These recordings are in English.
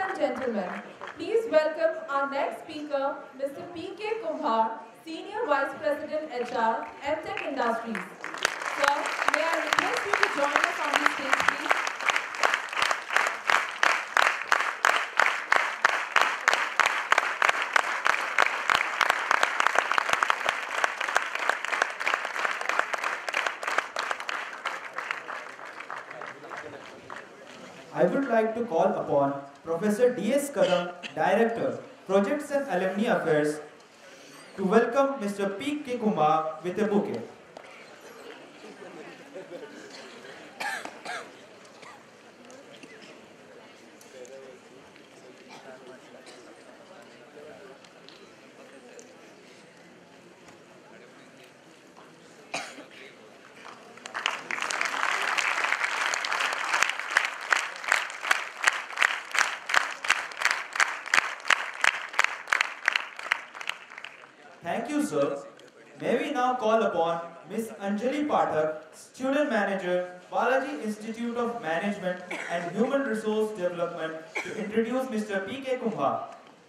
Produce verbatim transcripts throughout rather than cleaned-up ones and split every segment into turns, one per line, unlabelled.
and gentlemen, please welcome our next speaker, Mister P K Kumbhar, Senior Vice President H R, AMTEK Industries. Sir, may I request you to join us on the stage, please?
I would like to call upon Professor D S Kadam, Director, Projects and Alumni Affairs, to welcome Mister P K Kumbhar with a bouquet. Thank you, sir. May we now call upon Miss Anjali Pathak, Student Manager, Balaji Institute of Management and Human Resource Development, to introduce Mister P K Kumbhar.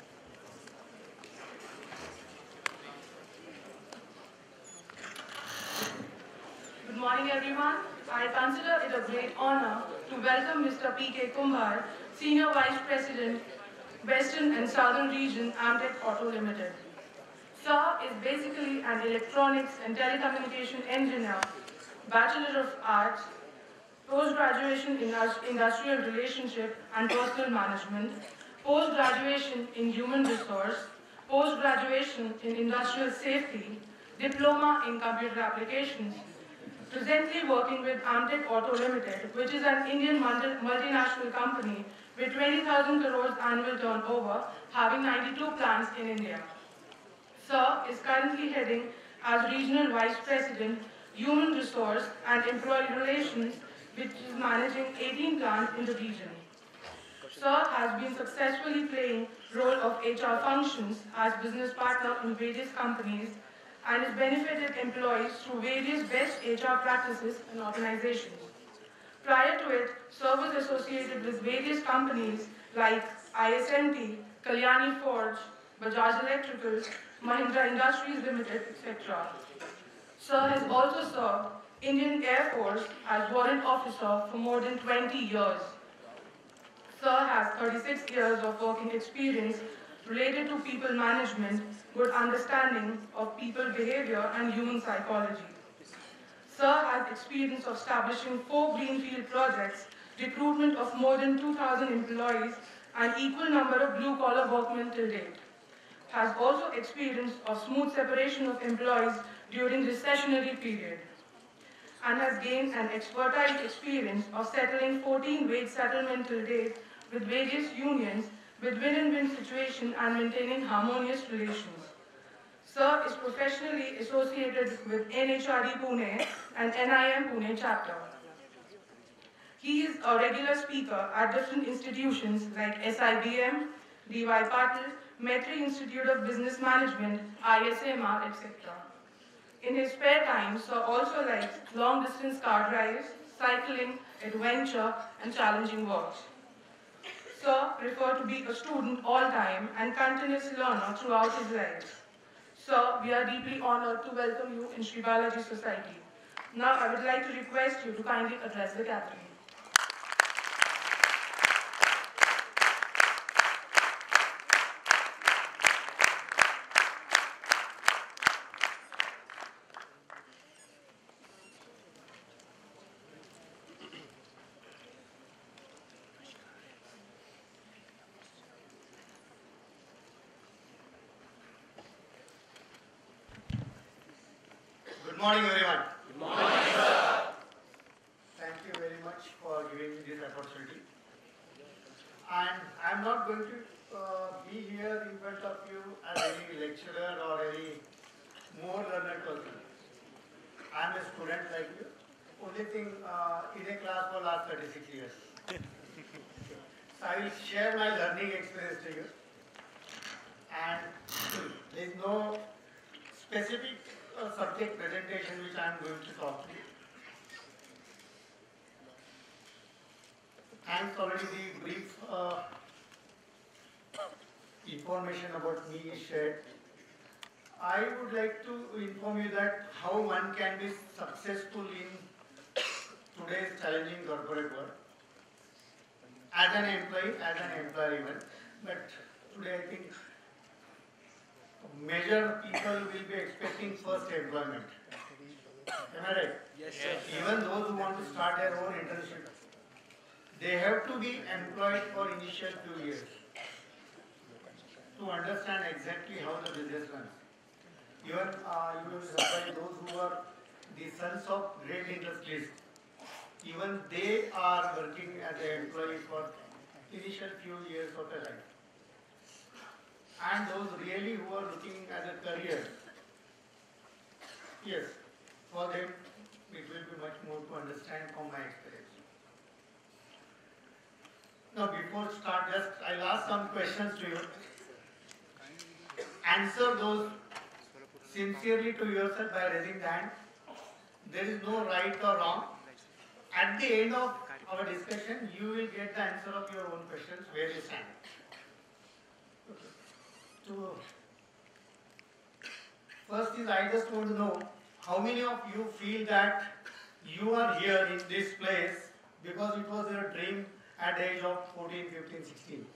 Good morning, everyone. I consider it a great honor to welcome Mister P K Kumbhar, Senior Vice President, Western and Southern Region, AMTEK Auto Limited. Sir is basically an electronics and telecommunication engineer, Bachelor of Arts, post-graduation in industrial relationship and personal management, post-graduation in human resource, post-graduation in industrial safety, diploma in computer applications, presently working with AMTEK Auto Limited, which is an Indian multinational company with twenty thousand crores annual turnover, having ninety-two plants in India. Sir is currently heading as Regional Vice President, Human Resource and Employee Relations, which is managing eighteen plants in the region. Sir has been successfully playing role of H R functions as business partner in various companies and has benefited employees through various best H R practices and organizations. Prior to it, Sir was associated with various companies like I S M T, Kalyani Forge, Bajaj Electrical, Mahindra Industries Limited, et cetera. Sir has also served Indian Air Force as warrant officer for more than twenty years. Sir has thirty-six years of working experience related to people management, good understanding of people behavior and human psychology. Sir has experience of establishing four greenfield projects, recruitment of more than two thousand employees and equal number of blue-collar workmen till date. Has also experience of smooth separation of employees during recessionary period and has gained an expertise experience of settling fourteen wage settlement till date with various unions with win-win situation and maintaining harmonious relations. Sir is professionally associated with N H R E Pune and N I M Pune chapter. He is a regular speaker at different institutions like S I B M, D Y Patil, Metri Institute of Business Management, I S M R, et cetera. In his spare time, Sir also likes long-distance car drives, cycling, adventure, and challenging works. Sir preferred to be a student all time and continuous learner throughout his life. Sir, we are deeply honored to welcome you in Sri Balaji Society. Now, I would like to request you to kindly address the gathering.
Good morning, everyone.
Good morning, sir.
Thank you very much for giving me this opportunity. And I'm not going to uh, be here in front of you as any lecturer or any more learned person. I'm a student like you. Only thing uh, in a class for last thirty-six years. So I will share my learning experience to you. And there is no specific uh, subject presentation which I am going to talk to you. Thanks already the brief uh, information about me is shared, I would like to inform you that how one can be successful in today's challenging corporate world. As an employee, as an employer even, but today I think major people will be expecting first employment. Am I right?
Yes, sir.
Even those who want to start their own internship, they have to be employed for initial few years to understand exactly how the business runs. Even uh, you will supply those who are the sons of great industrialists. Even they are working as an employee for initial few years of their life. And those really who are looking at a career, yes, for them it will be much more to understand from my experience. Now before start, just I'll ask some questions to you. Answer those sincerely to yourself by raising the hand. There is no right or wrong. At the end of our discussion, you will get the answer of your own questions where you stand. Okay. So, first is I just want to know how many of you feel that you are here in this place because it was your dream at the age of fourteen, fifteen, sixteen.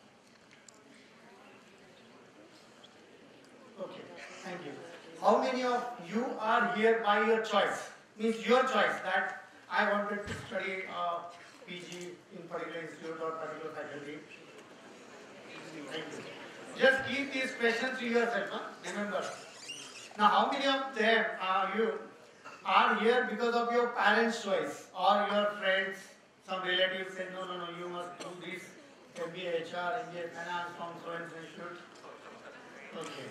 Okay, thank you. How many of you are here by your choice? Means your choice that I wanted to study uh, P G in particular institute or particular faculty. Thank you. Just keep these questions to yourself, huh? Remember. Now, how many of them are you are here because of your parents' choice or your friends, some relatives say, no, no, no, you must do this, M B A H R, M B A Finance from so and so institute. Okay.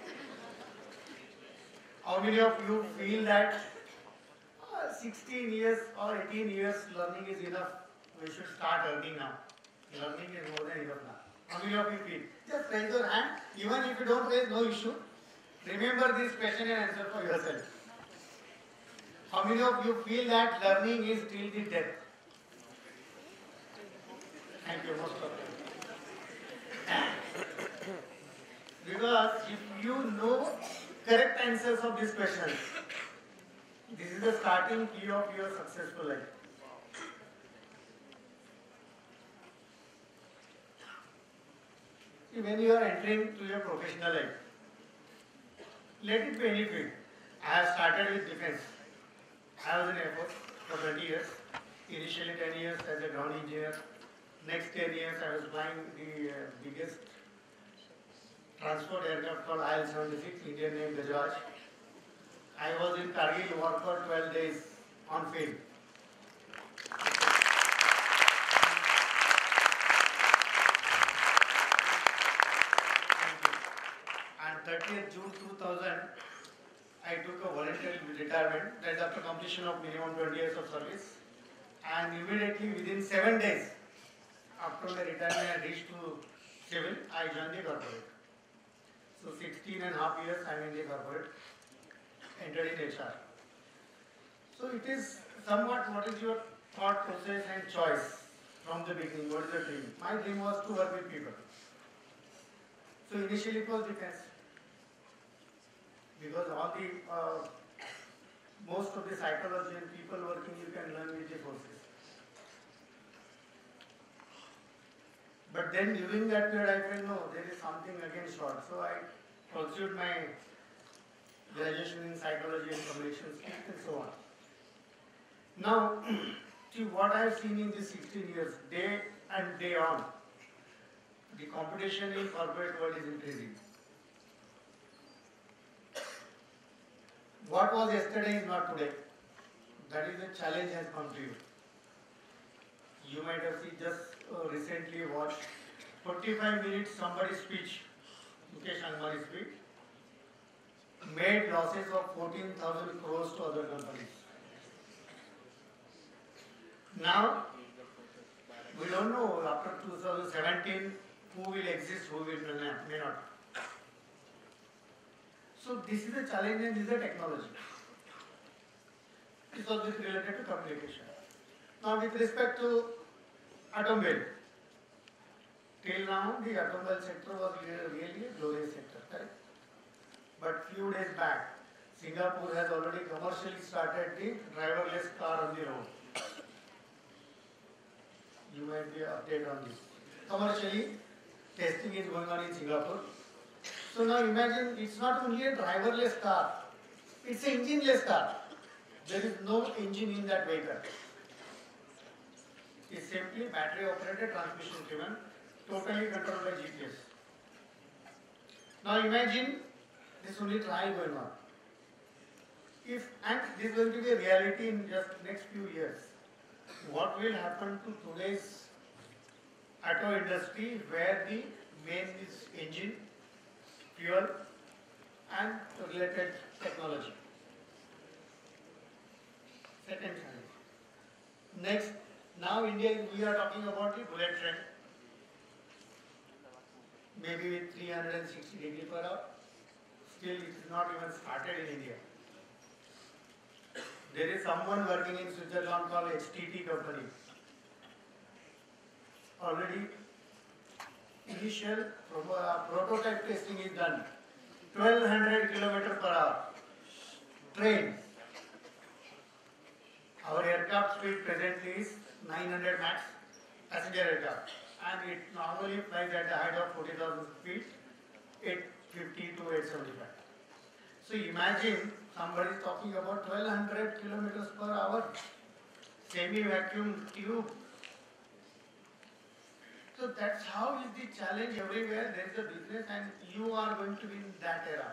How many of you feel that uh, sixteen years or eighteen years learning is enough? We should start earning now. Learning is more than enough now. How many of you feel? Just raise your hand. Even if you don't raise, no issue. Remember this question and answer for yourself. How many of you feel that learning is till the death? Thank you, most of you. Because if you know correct answers of this question, this is the starting key of your successful life. See, when you are entering to your professional life, let it be any field. I have started with defense. I was in Air Force for twenty years. Initially ten years as a ground engineer. Next ten years I was flying the uh, biggest transport aircraft called I L seventy-six, Indian name Balaji. I was in Kargil war for twelve days on field. And thirtieth June two thousand, I took a voluntary retirement. That's after completion of minimum twenty years of service. And immediately within seven days after my retirement, I reached to civil. I joined the corporate. So sixteen and a half years I am in the corporate, entered in H R. So it is somewhat what is your thought process and choice from the beginning, what is your dream? My dream was to work with people. So initially it was defense. Because all the, uh, most of the psychology and people working you can learn with the forces. But then during that period I felt no, there is something again short. So I pursued my graduation in psychology and communication skills and so on. Now, see what I have seen in these sixteen years, day and day on, the competition in corporate world is increasing. What was yesterday is not today. That is the challenge has come to you. You might have seen just uh, recently watched forty-five minutes somebody's speech, Mukesh Ambani's speech, made losses of fourteen thousand crores to other companies. Now, we don't know after two thousand seventeen who will exist, who will may not. So this is a challenge and this is a technology. This was related to communication. Now with respect to automobile, Till now, the automobile sector was really a glorious sector, correct? But few days back, Singapore has already commercially started the driverless car on the road. You might be updated on this. Commercially, testing is going on in Singapore. So now imagine it's not only a driverless car, it's an engineless car. There is no engine in that vehicle. It's simply battery operated, transmission driven, totally controlled by G P S. Now imagine this only trial going on. If and this is going to be a reality in just next few years. What will happen to today's auto industry where the main is engine, fuel and related technology? Second challenge. Next, now India, we are talking about the bullet train, maybe with three hundred sixty degree per hour. Still, it is not even started in India. There is someone working in Switzerland called H T T company. Already, initial uh, prototype testing is done. twelve hundred kilometers per hour. Train. Our aircraft speed presently is nine hundred max passenger aircraft, and it normally flies at the height of forty thousand feet, eight fifty to eight seventy-five. So imagine somebody is talking about twelve hundred kilometers per hour, semi-vacuum tube. So that's how is the challenge everywhere. There is a business, and you are going to be in that era.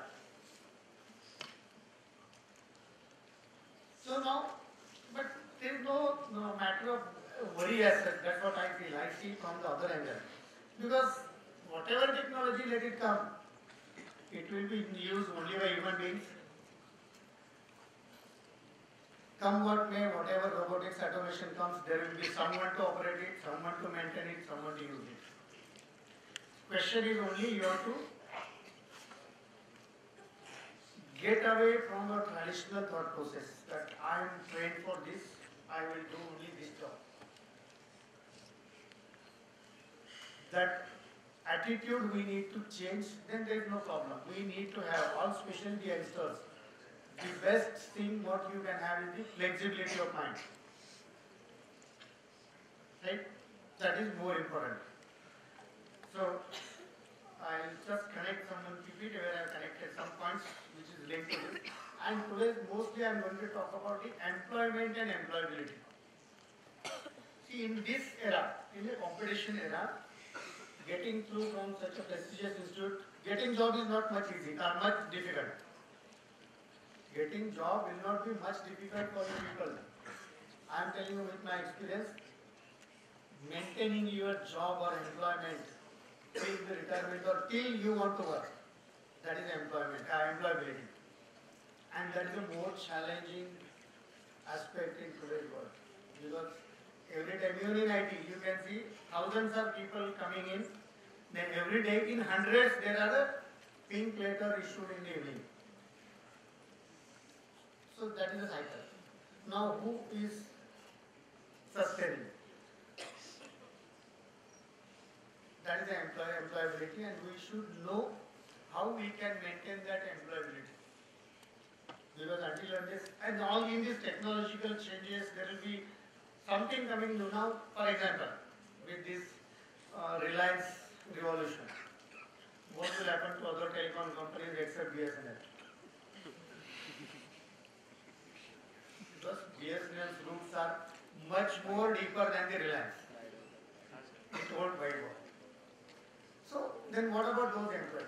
So now, but there is no, no matter of worry as such. That's what I feel. I see from the other angle. Because whatever technology let it come, it will be used only by human beings. Come what may, whatever robotics automation comes, there will be someone to operate it, someone to maintain it, someone to use it. Question is only you have to get away from a traditional thought process that I am trained for this, I will do only this job. That attitude we need to change, then there is no problem. We need to have, all especially the youngsters, the best thing what you can have is the flexibility of mind. Right? That is more important. So, I'll just connect someone P P T where I have connected some points which is linked to this. And today mostly I am going to talk about the employment and employability. See, in this era, in the competition era, getting through from such a prestigious institute, getting job is not much easy, or much difficult. Getting job will not be much difficult for you people. I am telling you with my experience, maintaining your job or employment till the retirement or till you want to work, that is employment, uh, employability. And that is a more challenging aspect in today's world. Because every time, even in I T, you can see thousands of people coming in, then every day in hundreds there are a pink letter issued in the evening. So that is a cycle. Now who is sustaining? That is the employ employability, and we should know how we can maintain that employability. Because until unless, and all in these technological changes, there will be something coming new now. For example, with this uh, Reliance revolution, what will happen to other telecom companies except B S N L? Because B S N L's roots are much more deeper than the Reliance. It won't buy more. So then what about those employees?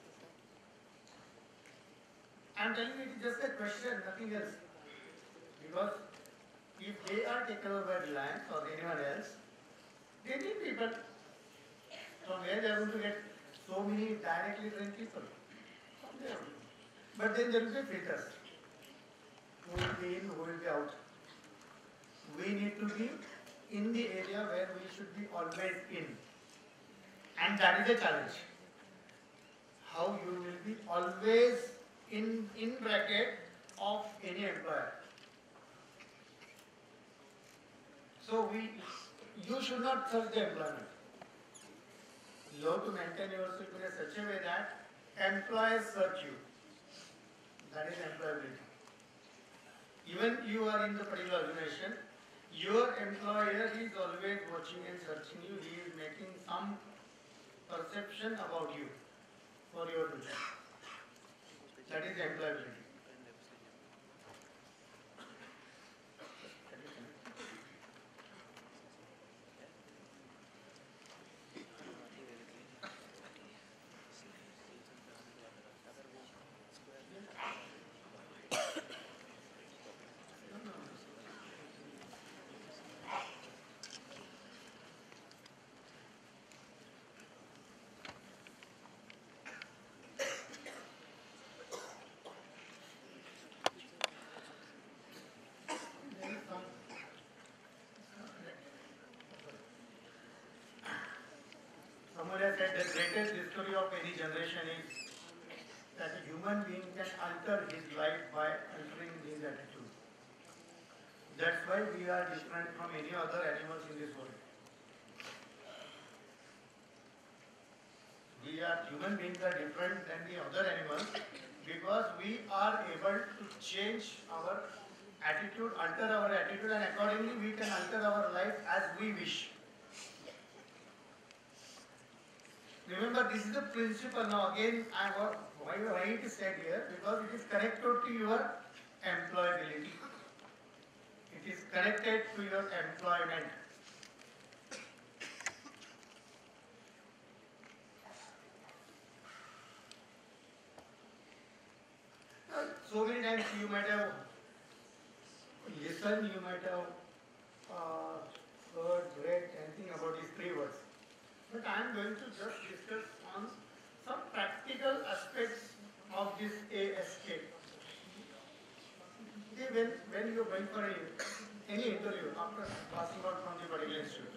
I am telling you it is just a question, nothing else. Because if they are taken over by Reliance or anyone else, they need people. From where they are going to get so many directly trained people? From there. But then there will be filters. Who will be in, who will be out. We need to be in the area where we should be always in. And that is a challenge. How you will be always in, in bracket of any employer. So we, you should not search the employment. You have to maintain yourself in a such a way that employers search you. That is employability. Even you are in the particular organization, your employer is always watching and searching you. He is making some perception about you for your future. That is employability. Somebody has said the greatest discovery of any generation is that a human being can alter his life by altering his attitude. That's why we are different from any other animals in this world. We are human beings are different than the other animals because we are able to change our attitude, alter our attitude, and accordingly we can alter our life as we wish. Remember, this is the principle. Now again, I want, why, why it is said here? Because it is connected to your employability. It is connected to your employment. So many times you might have listened, you might have uh, heard, read anything about these three words. But I am going to just discuss on some practical aspects of this A S K. When, when you are going for a, any interview after passing out from the particular institute,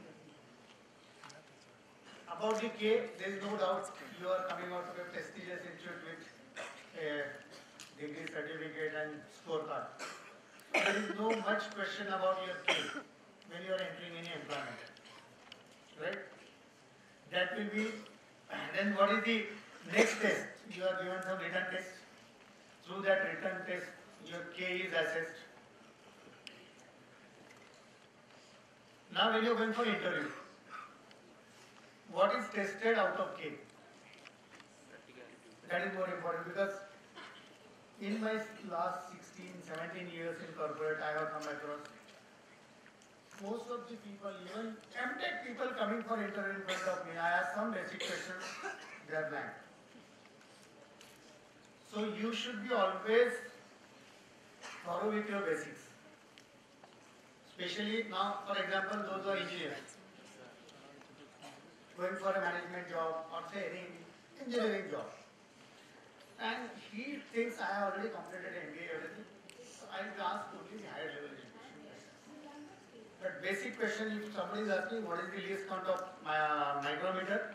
about the K, there is no doubt you are coming out of a prestigious institute with a degree certificate and scorecard. There is no much question about your K when you are entering any employment, right? That will be, then what is the next test? You are given some written test. Through that written test, your K is assessed. Now when you are going for interview, what is tested out of K? That is more important because in my last sixteen, seventeen years in corporate, I have come across most of the people, even AMTEK people coming for interview in front of me, I ask some basic questions, they are blank. So you should be always thorough with your basics. Especially now, for example, those who are engineers, going for a management job or say any engineering job. And he thinks I have already completed M B A, everything. So I will ask only the higher level education. But basic question, if somebody is asking what is the least count of my uh, micrometer,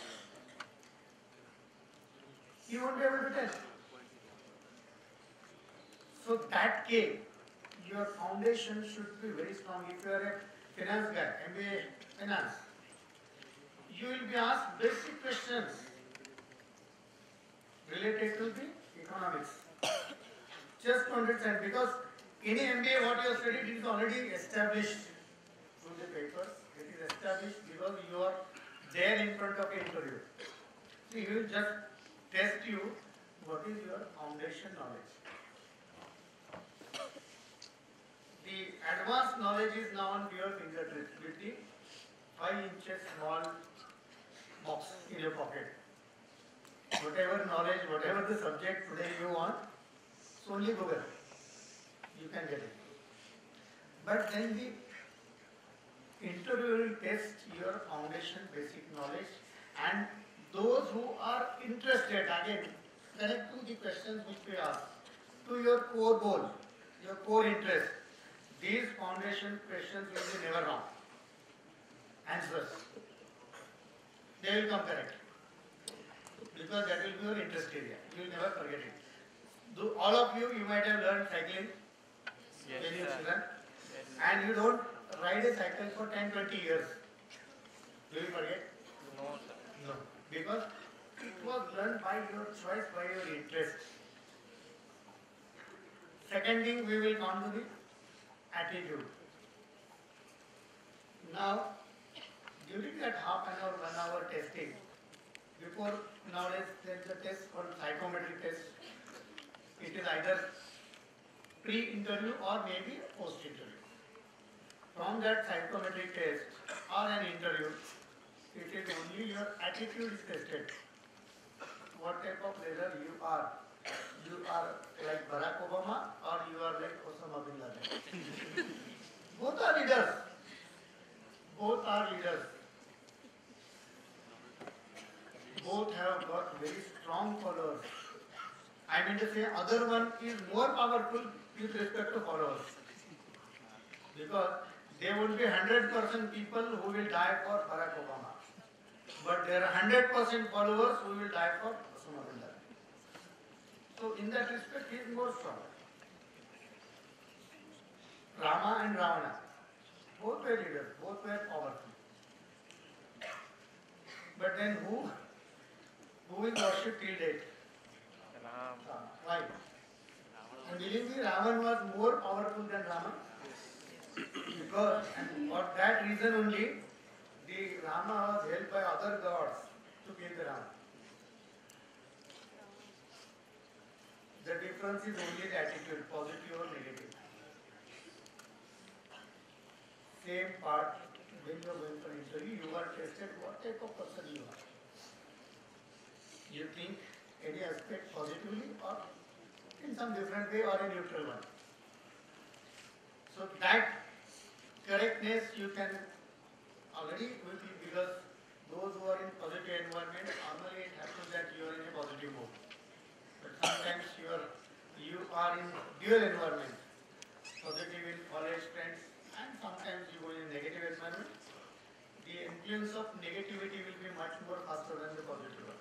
he won't be able to tell. So that K, your foundation should be very strong. If you are a finance guy, M B A finance, you will be asked basic questions related to the economics. Just to understand, because any M B A what you have studied is already established through the papers. It is established because you are there in front of an interview. So he will just test you what is your foundation knowledge. The advanced knowledge is now on your fingertips with the five inches small box in your pocket. Whatever knowledge, whatever the subject today you want, it's only Google. You can get it. But then the interview will test your foundation basic knowledge, and those who are interested, again, connect to the questions which we ask, to your core goal, your core interest. These foundation questions will be never wrong. Answers. They will come correct. Because that will be your interest area. You will never forget it. Do, all of you, you might have learned cycling yes, when you children. Yes. And you don't ride a cycle for ten to twenty years. Do you forget?
No, sir.
No, because it was learned by your choice, by your interest. Second thing, we will come to the attitude. Now, during that half an hour, one hour testing, before nowadays there is a test called psychometric test. It is either pre-interview or maybe post-interview. From that psychometric test or an interview, it is only your attitude is tested. What type of leader you are. You are like Barack Obama or you are like Osama bin Laden. Both are leaders. Both are leaders. Both have got very strong followers. I mean to say, other one is more powerful with respect to followers. Because there would be one hundred percent people who will die for Barack Obama. But there are one hundred percent followers who will die for Osama bin Laden. So in that respect, he is more strong. Rama and Ravana, both were leaders, both were powerful. But then who, who is worshipped till date? Rama. Why? And believe me, Ravan was more powerful than Rama. Because, and for that reason only, the Rama was helped by other gods to kill the Rama. The difference is only the attitude, positive or negative. Same part, when you are going for interview, you are tested what type of person you are. You think any aspect positively or in some different way or a neutral one. So that correctness you can already quickly, because those who are in positive environment, normally it happens that you are in a positive mood. But sometimes you are, you are in dual environment, positive in college friends, and sometimes you go in a negative environment. The influence of negativity will be much more faster than the positive one.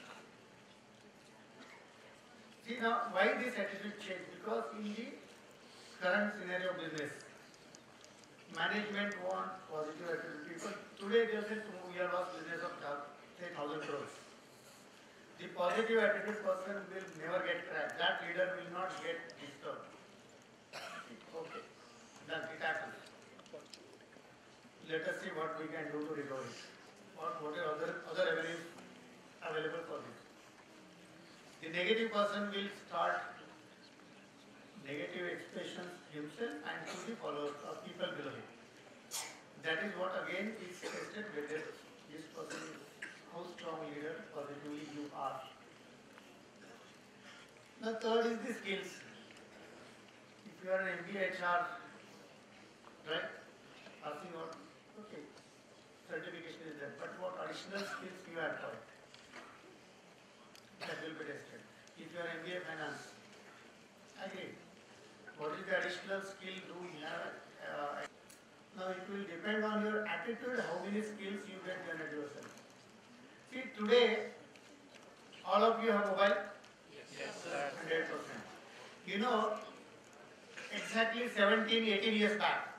See now, why this attitude change? Because in the current scenario of business, management want positive attitude people. Today they say we are lost business of say thousand crores. The positive attitude person will never get cracked. That leader will not get disturbed. Okay, done. It happens. Let us see what we can do to recover it. What what are other other avenues available for this? The negative person will start negative expressions himself and to the followers or people below him. That is what again is tested whether this person is how strong leader positively you are. The third is the skills. If you are an M B A H R, right? Asking what? Okay, certification is there, but what additional skills you have taught? That will be tested. If you are M B A Finance, again, what is the additional skill do you have? Uh, now it will depend on your attitude, how many skills you get generate yourself. See, today, all of you have mobile? Yes, sir. one hundred percent. You know, exactly seventeen, eighteen years back,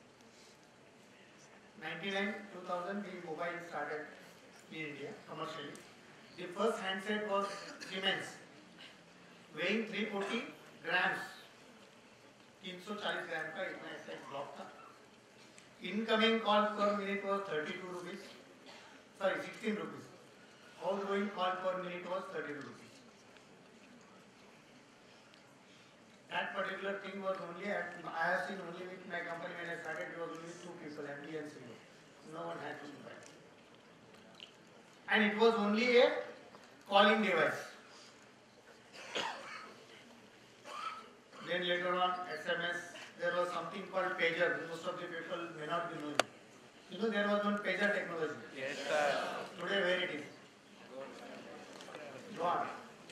ninety-nine, two thousand, the mobile started in India commercially. The first handset was Siemens, weighing three hundred forty grams. three hundred forty ग्राम का इतना ऐसा एक block था. Incoming call per minute was thirty-two rupees. Sorry, sixteen rupees. Outgoing call per minute was thirty-two rupees. That particular thing was only, I have seen only with my company when I started, it was only two people, M D and C E O. No one had to buy. And it was only a calling device. Then later on, S M S, there was something called pager. Most of the people may not be knowing. You know, there was one pager technology. Yes, sir. Today, where it is? Gone.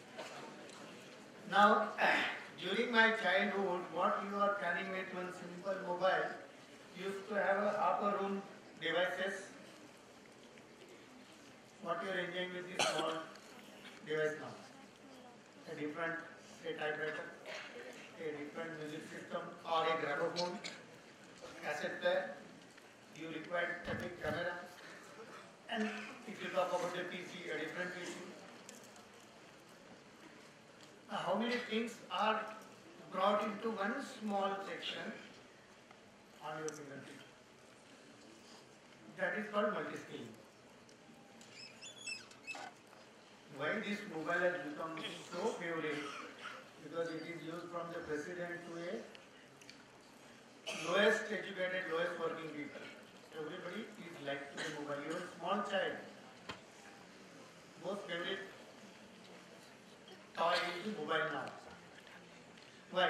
Now, during my childhood, what you are carrying with one simple mobile used to have a upper room devices. What you are enjoying with this small device now? A different, a typewriter, a different music system, or a gramophone, cassette player. You require a big camera. And if you talk about the P C, things are brought into one small section on your fingertip. That is called multi-skilling. Why this mobile has become so favorite? Because it is used from the president to a lowest educated, lowest working people. Everybody is like to the mobile. Even small child, most favorite toy is the mobile now. Why?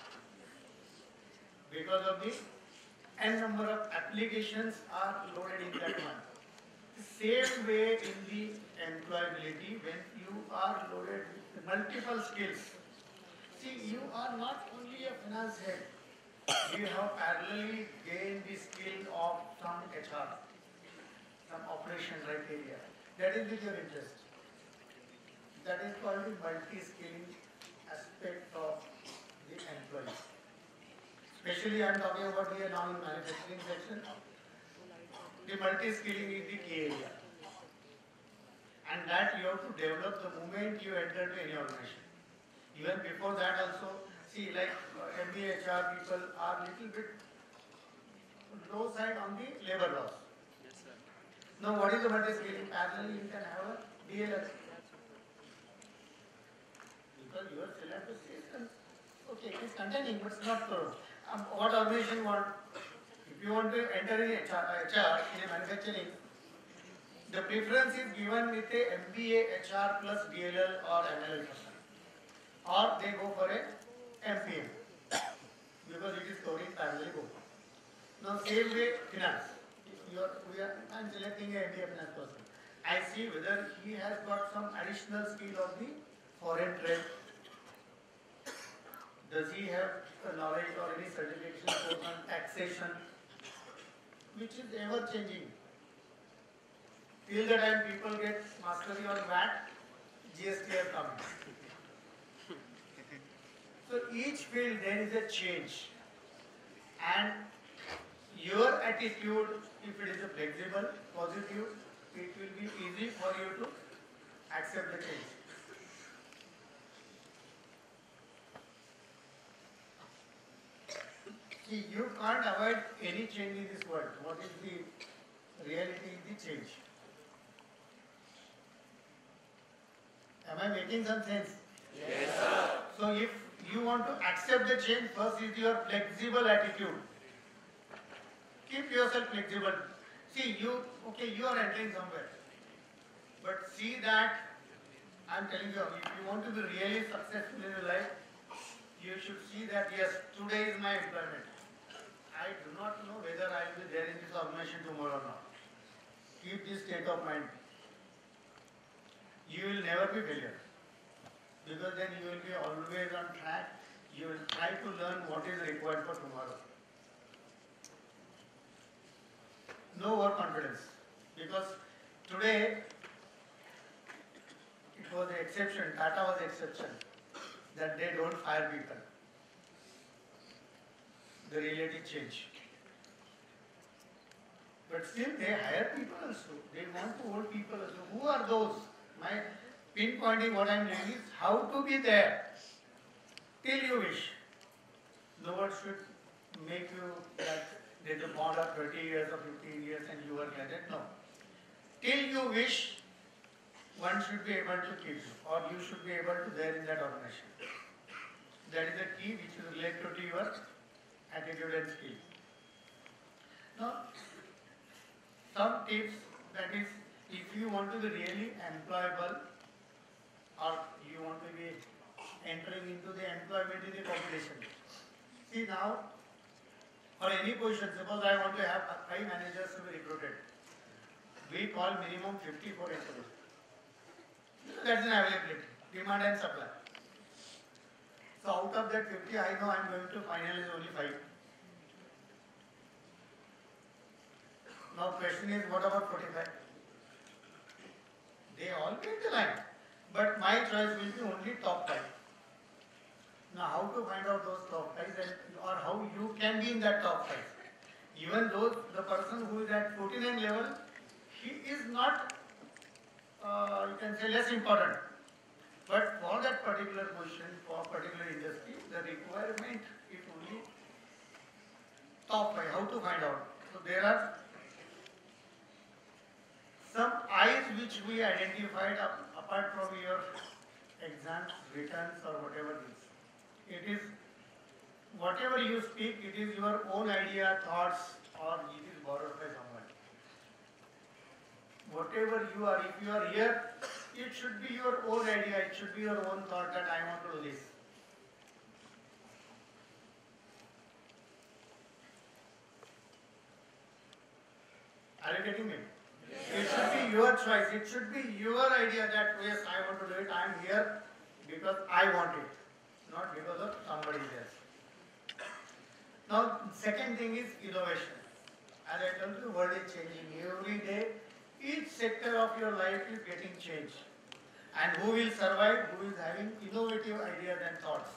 Because of the n number of applications are loaded in that one. Same way in the employability, when you are loaded with multiple skills. See, you are not only a finance head, you have parallelly gained the skill of some H R, some operation right area. That is with your interest. That is called the multi-skilling aspect of the employee. Especially I am talking about here now in manufacturing section. The multi-skilling is the key area. And that you have to develop the moment you enter to any organization. Even before that also, see like uh, M B A H R people are little bit low side on the labor laws. Yes, sir. Now what is the multi-skilling? Parallelly you can have a D L S. Because your syllabus is okay, it is containing but it's not thorough. Um, what organization want? If you want to enter in H R, H R in a manufacturing, the preference is given with a M B A H R plus D L L or M L L person. Or they go for a M P M because it is storing parallel go. Now same way finance. If you are, we are, I am selecting a M B A finance person. I see whether he has got some additional skill of the foreign trade. Does he have a knowledge or any certification course on taxation, which is ever changing. Till the time people get mastery on V A T, G S T are coming. So each field there is a change, and your attitude, if it is a flexible, positive, it will be easy for you to accept the change. See, you can't avoid any change in this world. What is the reality is the change. Am I making some sense? Yes, sir. So if you want to accept the change, first is your flexible attitude. Keep yourself flexible. See, you, okay, you are entering somewhere. But see that, I am telling you, if you want to be really successful in your life, you should see that, yes, today is my employment. I do not know whether I will be there in this organization tomorrow or not. Keep this state of mind. You will never be failure. Because then you will be always on track. You will try to learn what is required for tomorrow. No overconfidence. Because today, it was an exception, Tata was an exception, that they don't fire people. The reality change. But still they hire people also. They want to hold people also. Who are those? My pinpointing what I am doing is how to be there till you wish. No one should make you that there's a bond of thirty years or fifteen years and you are like that. No. Till you wish, one should be able to keep you, or you should be able to there in that organization. That is the key which is related to your attitude and skill. Now, some tips, that is, if you want to be really employable, or you want to be entering into the employment in the competition. See now, for any position, suppose I want to have five managers to be recruited. We call minimum fifty for employees. That's an availability, demand and supply. So out of that fifty, I know I am going to finalize only five. Now question is, what about forty-five? They all get the line, but my choice will be only top five. Now how to find out those top five, and, or how you can be in that top five? Even though the person who is at forty-nine level, he is not, uh, you can say, less important. But for that particular position, for particular industry, the requirement is only top five. How to find out? So there are some eyes which we identified up, apart from your exams, returns or whatever it is. It is whatever you speak, it is your own idea, thoughts, or it is borrowed by someone. Whatever you are, if you are here, it should be your own idea, it should be your own thought that I want to do this. Are you getting me? It should be your choice. It should be your idea that yes, I want to do it. I am here because I want it, not because of somebody else. Now, second thing is innovation. As I told you, the world is changing every day. Each sector of your life is getting changed. And who will survive? Who is having innovative ideas and thoughts?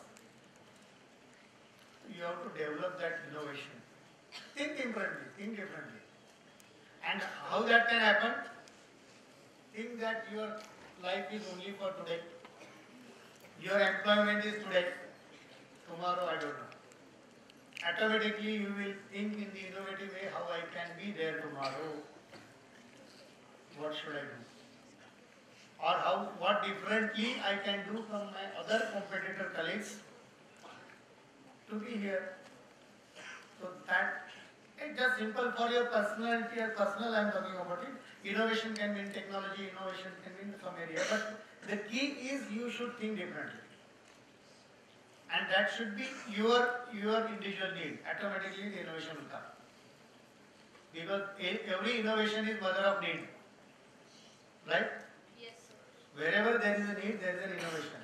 You have to develop that innovation. Think differently. Think differently. And how that can happen? Think that your life is only for today. Your employment is today. Tomorrow, I don't know. Automatically, you will think in the innovative way how I can be there tomorrow. What should I do? Or how, what differently I can do from my other competitor colleagues to be here. So that it's just simple for your personality or personal I am talking about it. Innovation can be in technology, innovation can be in some area, but the key is you should think differently. And that should be your, your individual need. Automatically the innovation will come. Because every innovation is mother of need. Right?
Yes, sir.
Wherever there is a need, there is an innovation.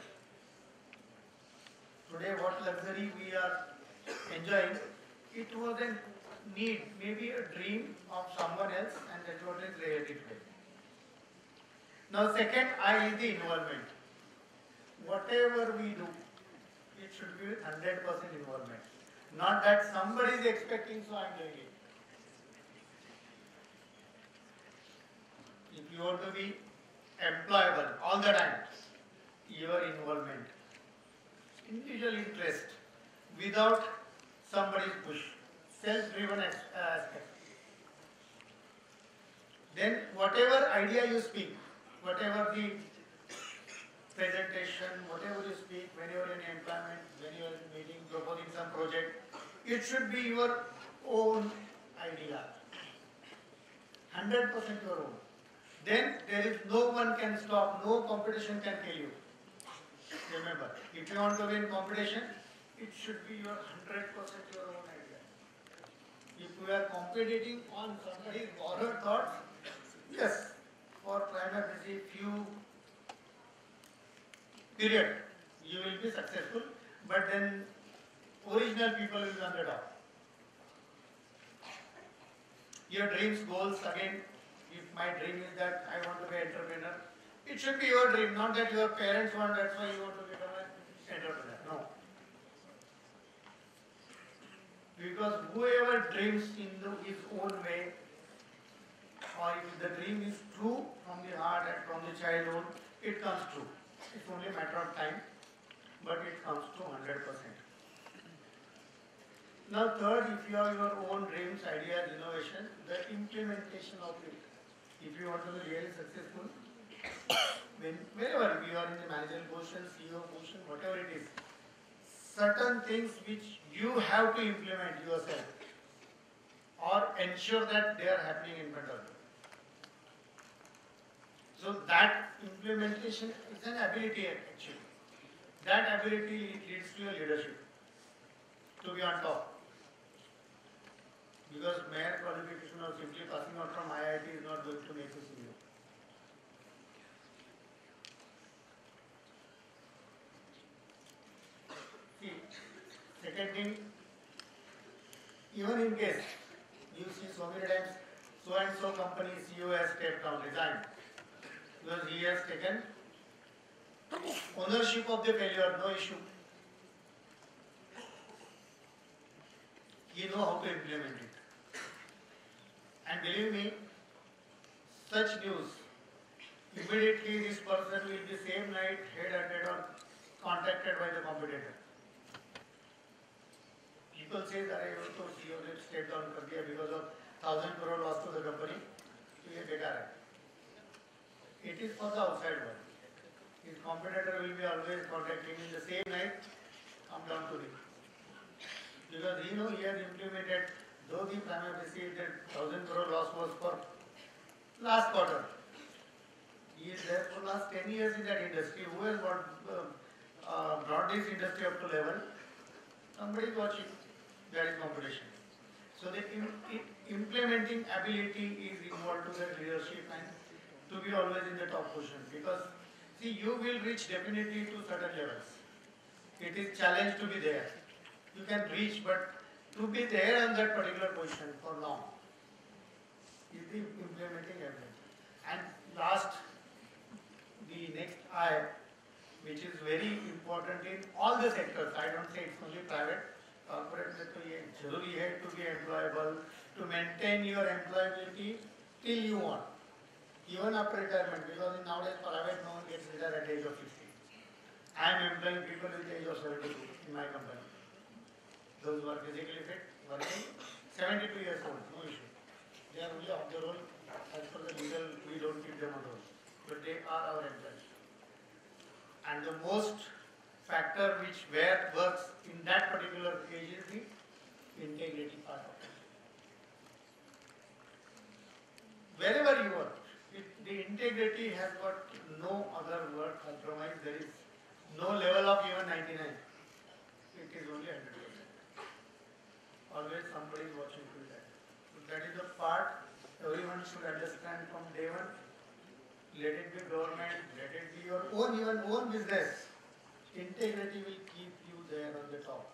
Today what luxury we are enjoying, it was a need, maybe a dream of someone else, and that was in reality today. Now second, I is the involvement. Whatever we do, it should be with one hundred percent involvement. Not that somebody is expecting, so I am doing it. If you want to be employable all the time, your involvement, individual interest, without somebody's push, self-driven aspect. Then whatever idea you speak, whatever the presentation, whatever you speak, when you are in employment, when you are in meeting, proposing some project, it should be your own idea. one hundred percent your own. Then there is no one can stop, no competition can kill you. Remember, if you want to win competition, it should be your one hundred percent your own idea. If you are competing on somebody's borrowed thoughts, yes, for prima facie few period, you will be successful, but then original people will be on the top. Your dreams, goals, again, if my dream is that I want to be an entrepreneur, it should be your dream, not that your parents want, that's why you want to become an entrepreneur. No. Because whoever dreams in the, his own way, or if the dream is true from the heart and from the childhood, it comes true. It's only a matter of time, but it comes to one hundred percent. Now third, if you have your own dreams, ideas, innovation, the implementation of it. If you want to be really successful, when, wherever you are in the managerial position, C E O position, whatever it is, certain things which you have to implement yourself or ensure that they are happening in front of you. So that implementation is an ability actually. That ability leads to your leadership, to be on top. Because mere qualification or simply passing out from I I T is not going to make you C E O. See, second thing, even in case you see so many times so and so company C E O has stepped down, resigned, because he has taken ownership of the failure, no issue. He knows how to implement it. And believe me, such news immediately this person will be same night head-hunted or contacted by the competitor. People say that I also C E O ने step down कर दिया because of thousand crore loss to the company. तो ये बेकार है. It is for the outside world. His competitor will be always contacting him the same night. Come down to me. Because he know he has implemented, though the prima facie that thousand crore loss was for last quarter. He is there for last ten years in that industry. Who has got, uh, uh, brought this industry up to level? Somebody is watching. That is competition. So the im im implementing ability is involved to the leadership and to be always in the top position. Because see, you will reach definitely to certain levels. It is challenge to be there. You can reach, but to be there on that particular position for long is the implementing ability. And last, the next I, which is very important in all the sectors. I don't say it's only private. Corporate में तो ये जरूरी है to be employable, to maintain your employability till you want, even after retirement. Because in nowadays private no one gets retired at the age of fifty. I am employing people with the age of seventy-two in my company. Those who are physically fit, working, seventy-two years old, no issue. They are only off the roll. As per the legal, we don't keep them on roll, but they are our employees. And the most factor which where works in that particular age is the integrity part of it. Wherever you work, it, the integrity has got no other word compromise. There is no level of even ninety-nine. It is only one hundred percent. Always somebody is watching to that. So that is the part everyone should understand from day one. Let it be government, let it be your own, even own business. Integrity will keep you there on the top.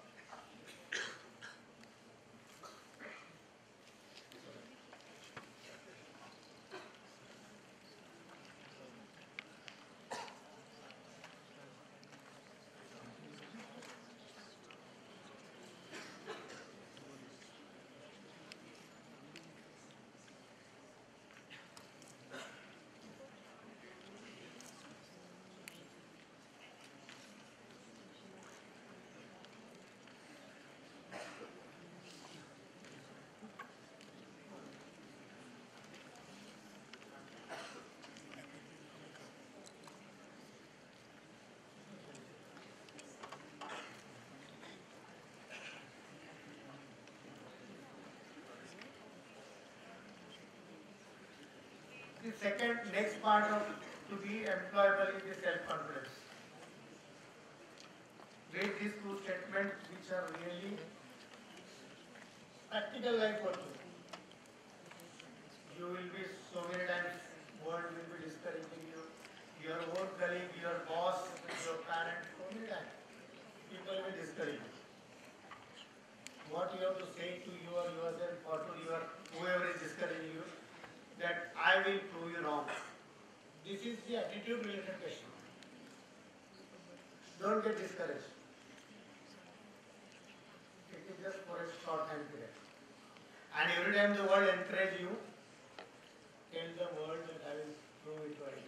The second, next part of to be employable is the self-confidence. Read these two statements which are really practical life working. You will be so many times, world will be discouraging you, your own colleague, your boss, your parent, so many times. People will discourage you. What you have to say to you or yourself or to your whoever is discouraging you, that I will prove you wrong. This is the attitude related question. Don't get discouraged. It is just for a short time period. And every time the world encourages you, tell the world that I will prove it right.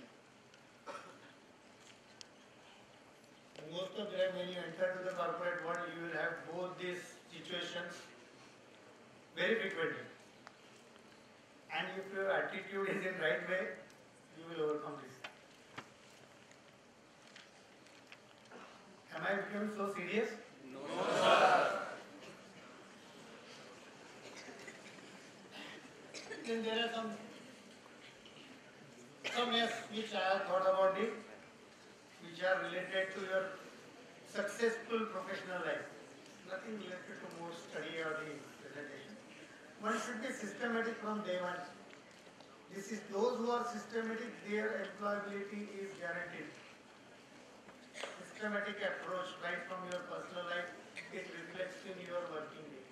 Most of the time when you enter to the corporate world, you will have both these situations very frequently. And if your attitude is in right way, you will overcome this. Am I becoming so serious?
No, sir.
Then there are some, some yes, which I have thought about it, which are related to your successful professional life. Nothing related to more study or the presentation. One should be systematic from day one. This is those who are systematic, their employability is guaranteed. Systematic approach right from your personal life, it reflects in your working day.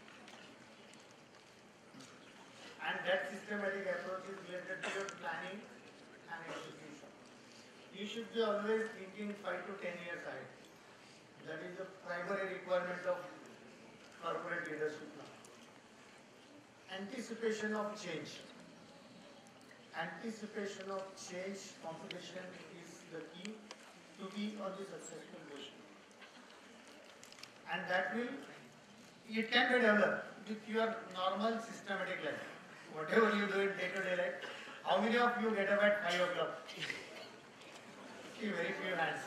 And that systematic approach is related to your planning and execution. You should be always thinking five to ten years ahead. That is the primary requirement of corporate leadership now. Anticipation of change. anticipation of change, competition is the key to be on the successful position. And that will, it can be developed with your normal systematic life. Whatever you do in day-to-day life, how many of you get up at five o'clock? Okay, very few hands.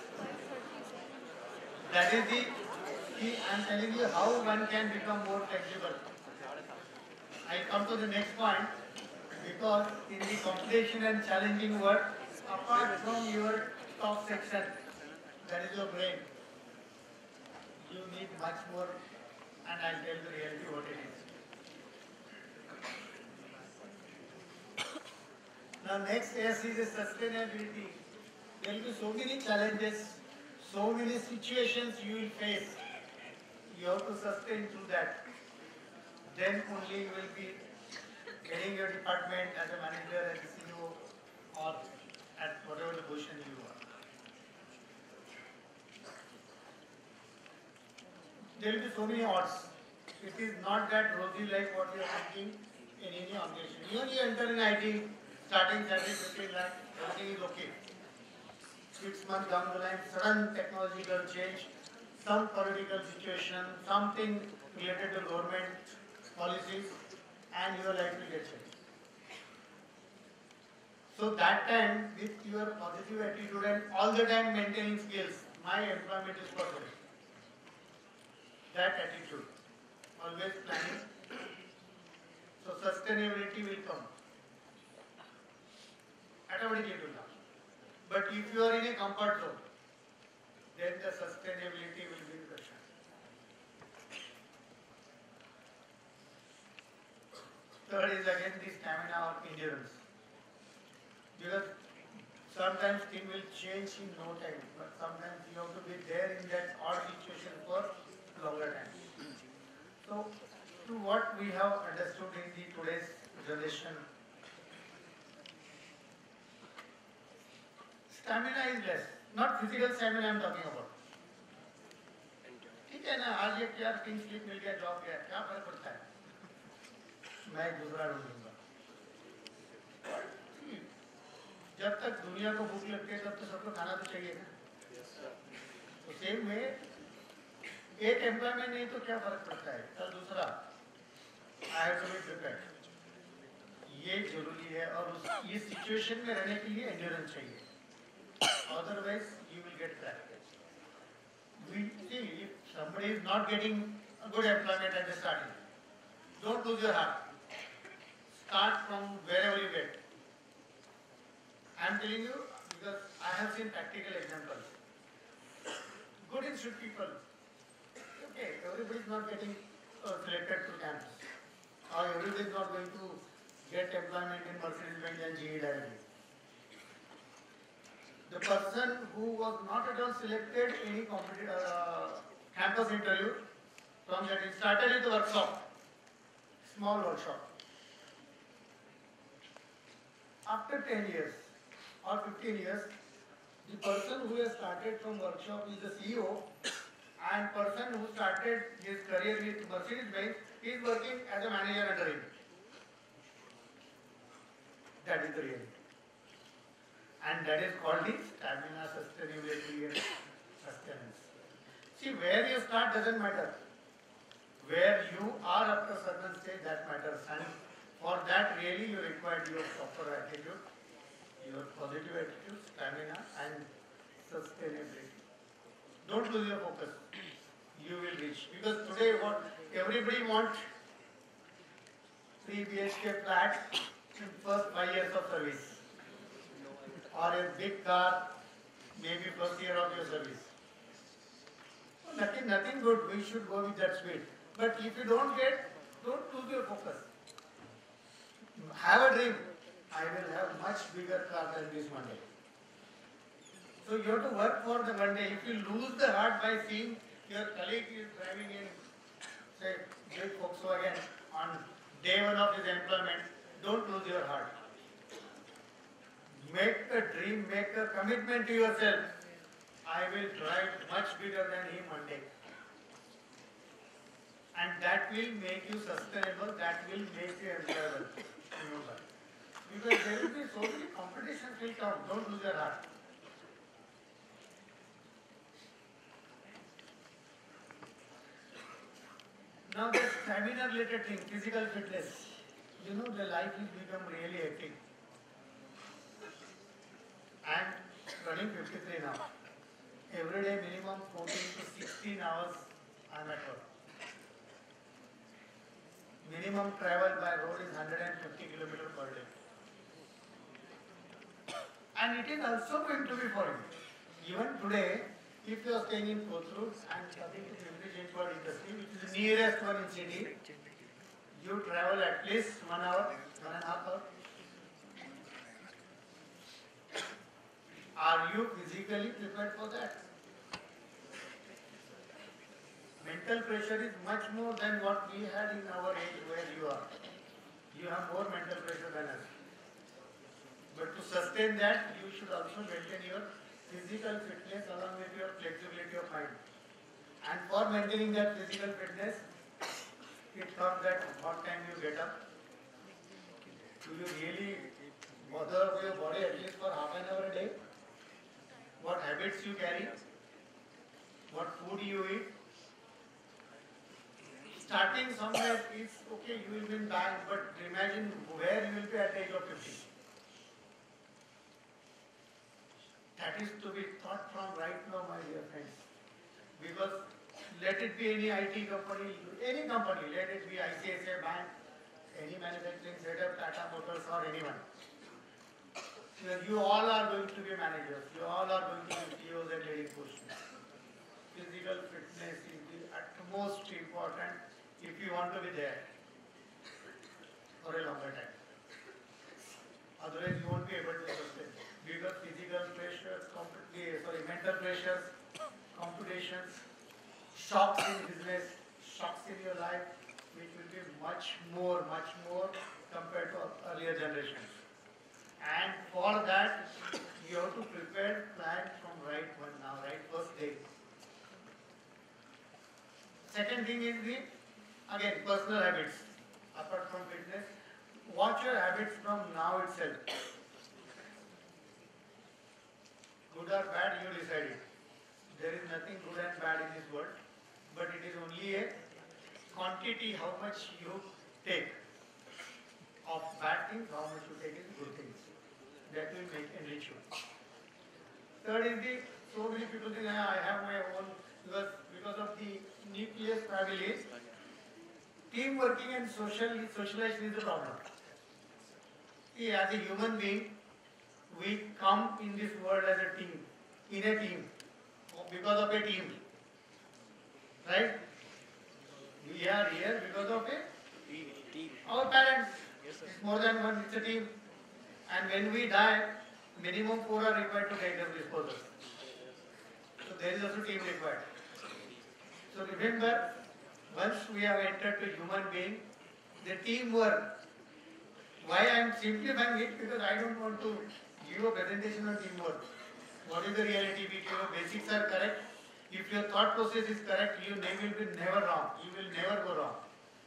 That is the key. I am telling you how one can become more flexible. I come to the next point, because in the competition and challenging world, apart from your top section, that is your brain, you need much more, and I'll tell you really what it is. Now next S is a sustainability. There will be so many challenges, so many situations you will face. You have to sustain through that. Then only you will be getting your department as a manager, as a C E O, or at whatever the position you are. There will be so many odds. It is not that rosy like what you are thinking in any organization. Even you enter in I T, starting salary fifteen lakh, everything is okay. Six months down the line, sudden technological change, some political situation, something related to government policies, and your life will get changed. So that time, with your positive attitude and all the time maintaining skills, my employment is possible. That attitude, always planning. So sustainability will come. Automatically it will come. But if you are in a comfort zone, then the sustainability will be in question. Third is again the stamina or endurance. Because sometimes things will change in no time, but sometimes you have to be there in that odd situation for longer time. So, to what we have understood in the today's generation, stamina is less. Not physical stamina I am talking about. ठीक है ना, आज एक यार pink slip मिल गया, job गया, क्या फर्क पड़ता है? मैं दूसरा ढूंढूंगा। जब तक दुनिया को भूख लगती है तब तो सबको खाना तो चाहिए ना। तो सेम में एक एम्प्लॉयमेंट नहीं तो क्या फर्क पड़ता है? कल दूसरा I have to be prepared, ये जरूरी है। और उस ये सिचुएशन में रहने के लिए एंड्योरेंस चाहिए, otherwise you will get cracked. We see if somebody is not getting a good employment at the starting, don't lose your heart. Start from wherever you get. I am telling you because I have seen practical examples. Good institute people, okay, everybody is not getting uh, selected to campus, or everybody is not going to get employment in Mercedes-Benz and G E directly. The person who was not at all selected any competitive uh, campus interview, from that it started with the workshop, small workshop. After ten years or fifteen years, the person who has started from workshop is the C E O, and person who started his career with Mercedes-Benz is working as a manager under him. That is the reality. And that is called the stamina, sustainability and sustenance. See, where you start doesn't matter. Where you are up to a certain stage, that matters. And for that really you require your proper attitude, your positive attitude, stamina and sustainability. Don't lose your focus. You will reach. Because today what everybody wants, three B H K flat in first five years of service. Or a big car, maybe first year of your service. Nothing, nothing good. We should go with that speed. But if you don't get, don't lose your focus. Have a dream. I will have much bigger car than this one day. So you have to work for the one day. If you lose the heart by seeing your colleague is driving in, say, big Volkswagen on day one of his employment, don't lose your heart. Make a dream, make a commitment to yourself. I will drive much bigger than him one day. And that will make you sustainable, that will make you employable. Remember. Because there will be so many competitions will come. Don't lose your heart. Now the stamina related thing, physical fitness. You know the life has become really hectic. I'm running fifty-three now. Every day minimum fourteen to sixteen hours I'm at work. Minimum travel by road is one hundred fifty kilometers per day. And it is also going to be for you. Even today, if you are staying in Kothur and coming to B I M H R D industry, which is the nearest one in city, you travel at least one hour, one and a half hour. Are you physically prepared for that? Mental pressure is much more than what we had in our age where you are. You have more mental pressure than us. But to sustain that, you should also maintain your physical fitness along with your flexibility of mind. And for maintaining that physical fitness, it comes at what time you get up. Do you really bother your body at least for half an hour a day? What habits you carry? What food you eat? Starting somewhere is okay, you will be in bank, but imagine where you will be at the age of fifty. That is to be thought from right now, my dear friends. Because let it be any I T company, any company, let it be I C I C I Bank, any manufacturing setup, Tata Motors or anyone. You all are going to be managers. You all are going to be C E Os and leading positions. Physical fitness is the utmost important if you want to be there for a longer time. Otherwise, you won't be able to sustain. Because physical pressures, sorry, mental pressures, competitions, shocks in business, shocks in your life, which will be much more, much more compared to earlier generations. And for that, you have to prepare plan from right one now, right first day. Second thing is the, again, personal habits. Apart from fitness, watch your habits from now itself. Good or bad, you decide it. There is nothing good and bad in this world, but it is only a quantity how much you take of bad things, how much you take is good things. That will make enrich you. Third is the, so many people think I have my own, because, because of the nucleus families, team working and social, socialization is the problem. See, as a human being, we come in this world as a team, in a team, because of a team. Right? We are here because of a team. Our parents, it's more than one, it's a team. And when we die, minimum four are required to take them disposal. So there is also team required. So remember, once we have entered to human being, the teamwork. Why I am simplifying it? Because I don't want to give a presentation on teamwork. What is the reality? If your basics are correct, if your thought process is correct, you will be never wrong. You will never go wrong.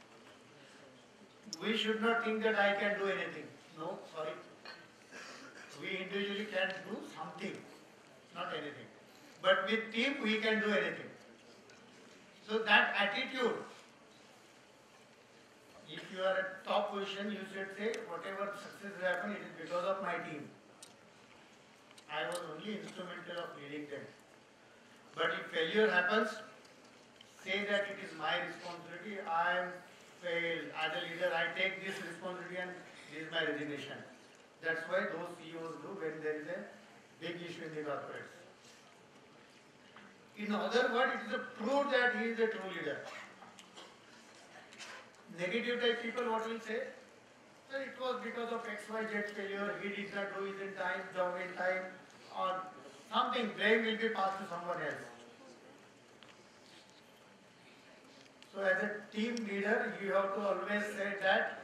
We should not think that I can do anything. No, sorry. We individually can do something, not anything. But with team, we can do anything. So that attitude, if you are at top position, you should say, whatever success has happened, it is because of my team. I was only instrumental of leading them. But if failure happens, say that it is my responsibility, I am failed. As a leader, I take this responsibility and this is my resignation. That's why those C E Os do when there is a big issue in the corporates. In other words, it is a proof that he is a true leader. Negative type people, what will say? Well, it was because of X Y Z failure, he did not do it in time, job in time, or something, blame will be passed to someone else. So as a team leader, you have to always say that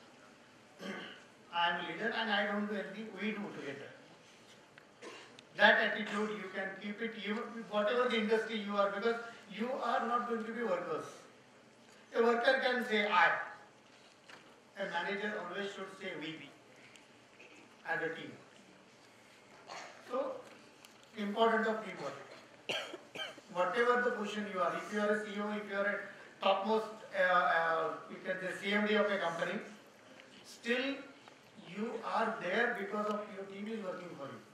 I am leader and I don't do anything, we do together. That attitude you can keep it, you, whatever the industry you are, because you are not going to be workers. A worker can say I. A manager always should say we. as a team. So, important of teamwork. Whatever the position you are, if you are a C E O, if you are a topmost, uh, uh, you can say C M D of a company, still you are there because of your team is working for you.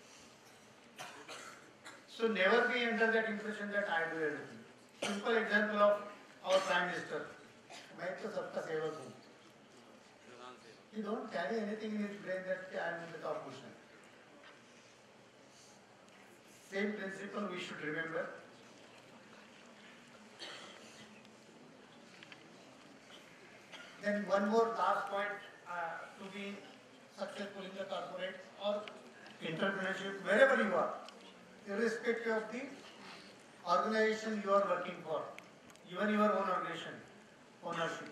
So never be under that impression that I do everything. Simple example of our Prime Minister. मैं तो सबका सेवक हूँ. He don't carry anything in his brain that I am in the top position. Same principle we should remember. Then one more last point uh, to be successful in the corporate or entrepreneurship, wherever you are, irrespective of the organization you are working for, even your own organization, ownership.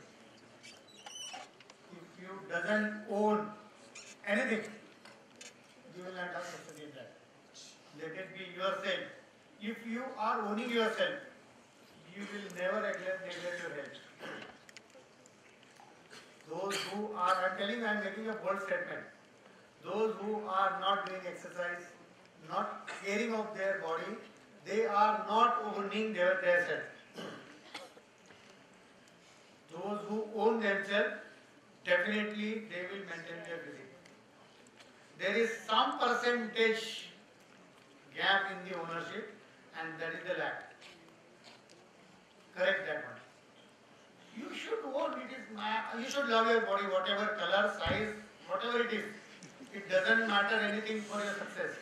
If you doesn't own anything, you will not have success in that. Let it be yourself. If you are owning yourself, you will never neglect, neglect your health. Those who are, I am telling you, I am making a bold statement. Those who are not doing exercise, not caring of their body, they are not owning their, their self. Those who own themselves, definitely they will maintain their physique. There is some percentage gap in the ownership, and that is the lack. Correct that one. You should own it. Is you should love your body, whatever color, size, whatever it is. It doesn't matter anything for your success.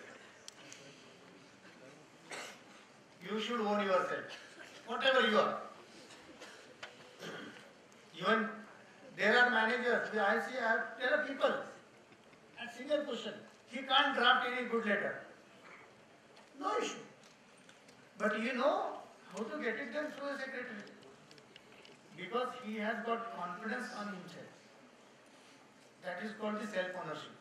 You should own yourself, whatever you are. Even there are managers. I see. I have, there are people. A single question. He can't draft any good letter. No issue. But you know how to get it done through a secretary. Because he has got confidence on himself. That is called the self-ownership.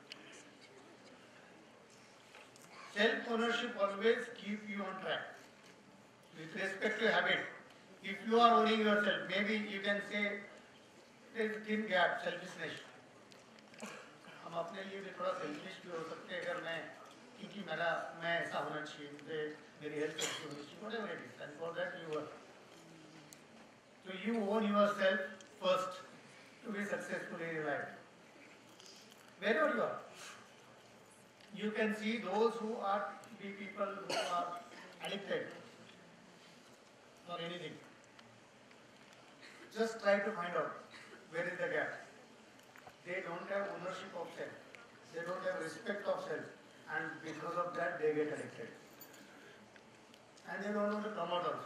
Self-ownership always keeps you on track. With respect to habit, if you are owning yourself, maybe you can say there is a thin gap, selfishness. हम अपने लिए भी थोड़ा selfish भी हो सकते हैं अगर मैं क्योंकि मेरा मैं ऐसा होना चाहिए मुझे मेरी हेल्थ अच्छी होनी चाहिए whatever it is and for that you work. So you own yourself first to be successful in your life. Wherever you are, you can see those who are the people who are addicted or anything. Just try to find out where is the gap. They don't have ownership of self. They don't have respect of self. And because of that, they get addicted. And they don't want to come out also.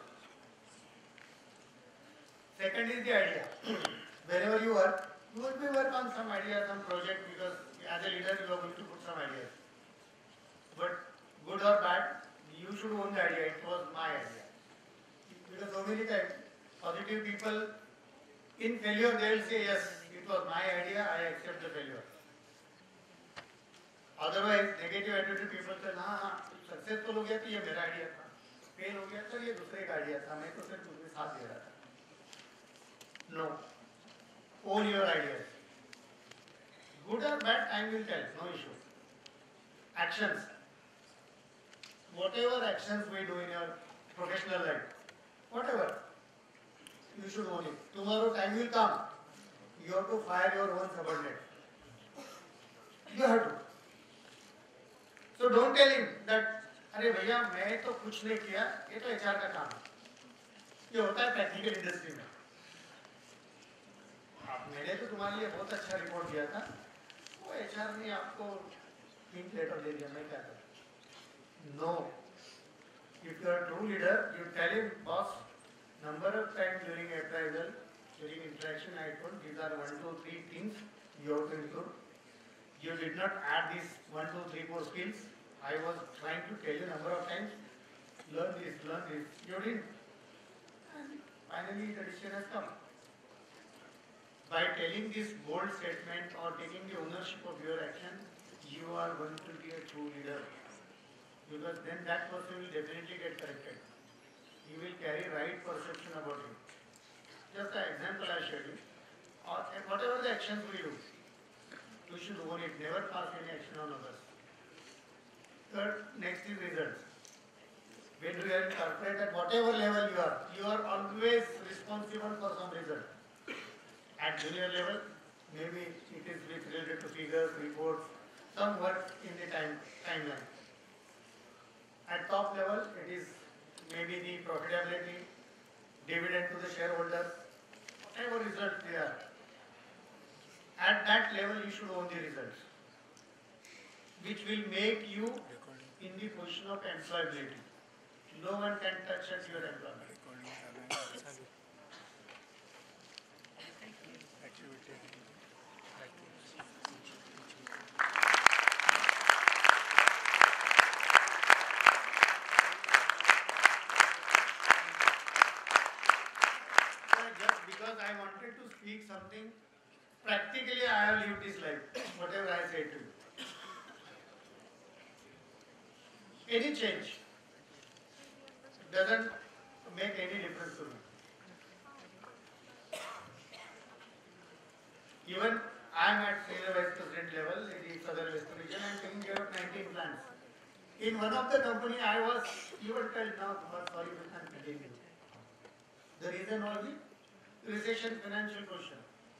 Second is the idea. Wherever you work, you will be work on some idea, some project, because as a leader you are going to put some ideas. But good or bad, you should own the idea. It was my idea. Because so many times, positive people, in failure they will say, yes, it was my idea, I accept the failure. Otherwise, negative attitude people say, हाँ हाँ successful हो गया तो ये मेरा idea था, fail हो गया तो ये दूसरे का idea था, मैं तो सिर्फ उसके साथ दे रहा था. No. Own your ideas. Good or bad, time will tell. No issue. Actions. Whatever actions we do in your professional life, whatever, you should own it. Tomorrow time will come. You have to fire your own subordinate. You have to. So don't tell him that, अरे भैया मैं तो कुछ नहीं किया, ये तो H R का काम है. ये होता है टेक्निकल इंडस्ट्री में. मैंने तो तुम्हारे लिए बहुत अच्छा रिपोर्ट दिया था, वो एच आर ने आपको तीन लेटर दे दिया, मैं क्या करूं? No. If you are a true leader, you tell him, boss, number of times during appraisal, during interaction, I told these are one, two, three things you have to improve. You did not add these one, two, three, four skills. I was trying to tell you number of times, learn this, learn this. You didn't. And finally, the decision has come. By telling this bold statement or taking the ownership of your action, you are going to be a true leader. Because then that person will definitely get corrected. He will carry right perception about you. Just an example I showed you. Or whatever the actions we do, to You should own it. Never pass any action on others. Third, next is results. When you are in corporate, at whatever level you are, you are always responsible for some result. At junior level, maybe it is related to figures, reports, some work in the time timeline. At top level, it is maybe the profitability, dividend to the shareholders, whatever result they are. At that level, you should own the results, which will make you in the position of employability. No one can touch at your employment. Just because I wanted to speak something, practically I have lived this life, whatever I say to you. Any change doesn't make any difference to me. Even I am at senior vice president level in the Southern Western region. I am taking care of nineteen plants. In one of the company, I was even told now, sorry, we can't continue. The reason was the recession financial question.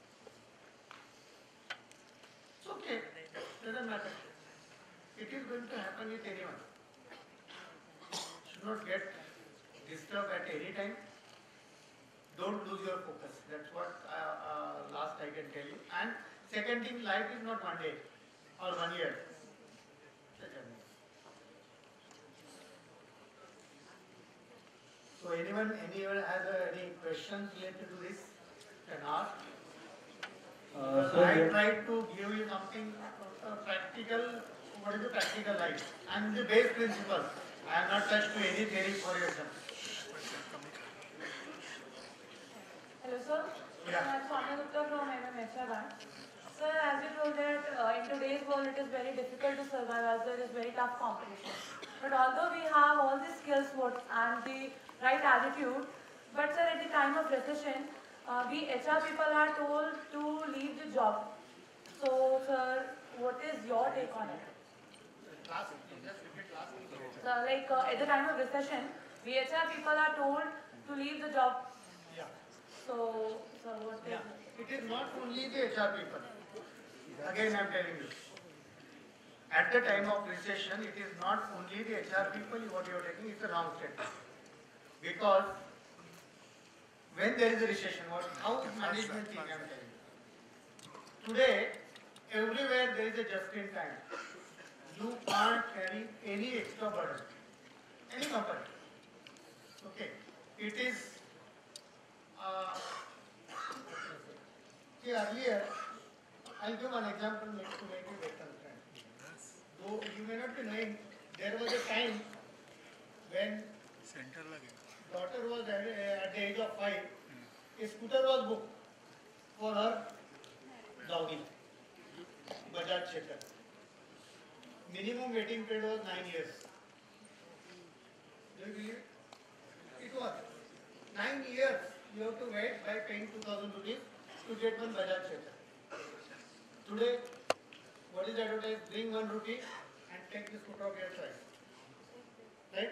It's okay, doesn't matter. It is going to happen with anyone. Should not get disturbed at any time. Don't lose your focus. That's what uh, uh, last I can tell you. And second thing, life is not one day or one year. It's a journey. So anyone, anyone has uh, any questions related to this, can ask.
Uh,
so I tried to give you something uh, practical. What is the practical life? And the base principle. I have not touched to any theory for your example.
Hello, sir.
Yeah.
I am Sonia Gupta from M M H R Bank. Sir, as you told that uh, in today's world it is very difficult to survive as there is very tough competition. But although we have all the skills what, and the right attitude, but sir, at the time of recession, uh, we H R people are told to leave the job. So, sir, what is your take on it?
Last, just repeat last.
So, like uh, at the time of recession, we H R people are told to leave the job.
Yeah.
So, sir, what is
Yeah.
it?
It is not only the H R people. Again, I am telling you. At the time of recession, it is not only the H R people what you are taking, it's a wrong statement. Because when there is a recession, what, how is management thing I am telling you. Today, everywhere there is a just in time. You can't carry any extra burden. Any company. Okay. It is uh, see, earlier, I'll give one example to make you better understand. Though you may not be knowing, there was a time when daughter was at, at the age of five, a scooter was booked for her doggy, Bajaj Chetak. Minimum waiting period was nine years. Do you believe it? It was. Nine years you have to wait by paying two thousand rupees to get one Bajaj Chetak. Today, what is advertised? Bring one rupee and take the scooter of your choice. Right?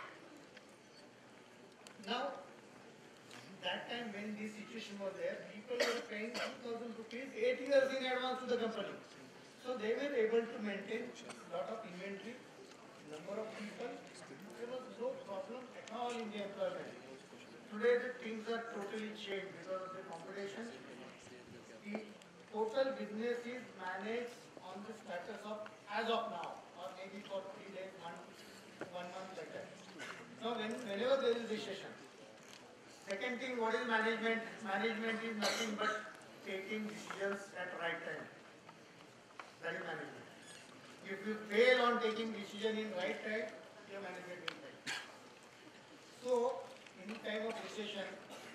Now, that time when this situation was there, people were paying two thousand rupees eight years in advance to the company. So they were able to maintain a lot of inventory, number of people. There was no problem at all in the employment. Today the things are totally changed because of the competition. The total business is managed on the status of as of now, or maybe for three days, one, one month like that. Now, when, whenever there is recession, second thing, what is management? Management is nothing but taking decisions at right time. That is management. If you fail on taking decision in right time, your management will fail. So, in time of recession,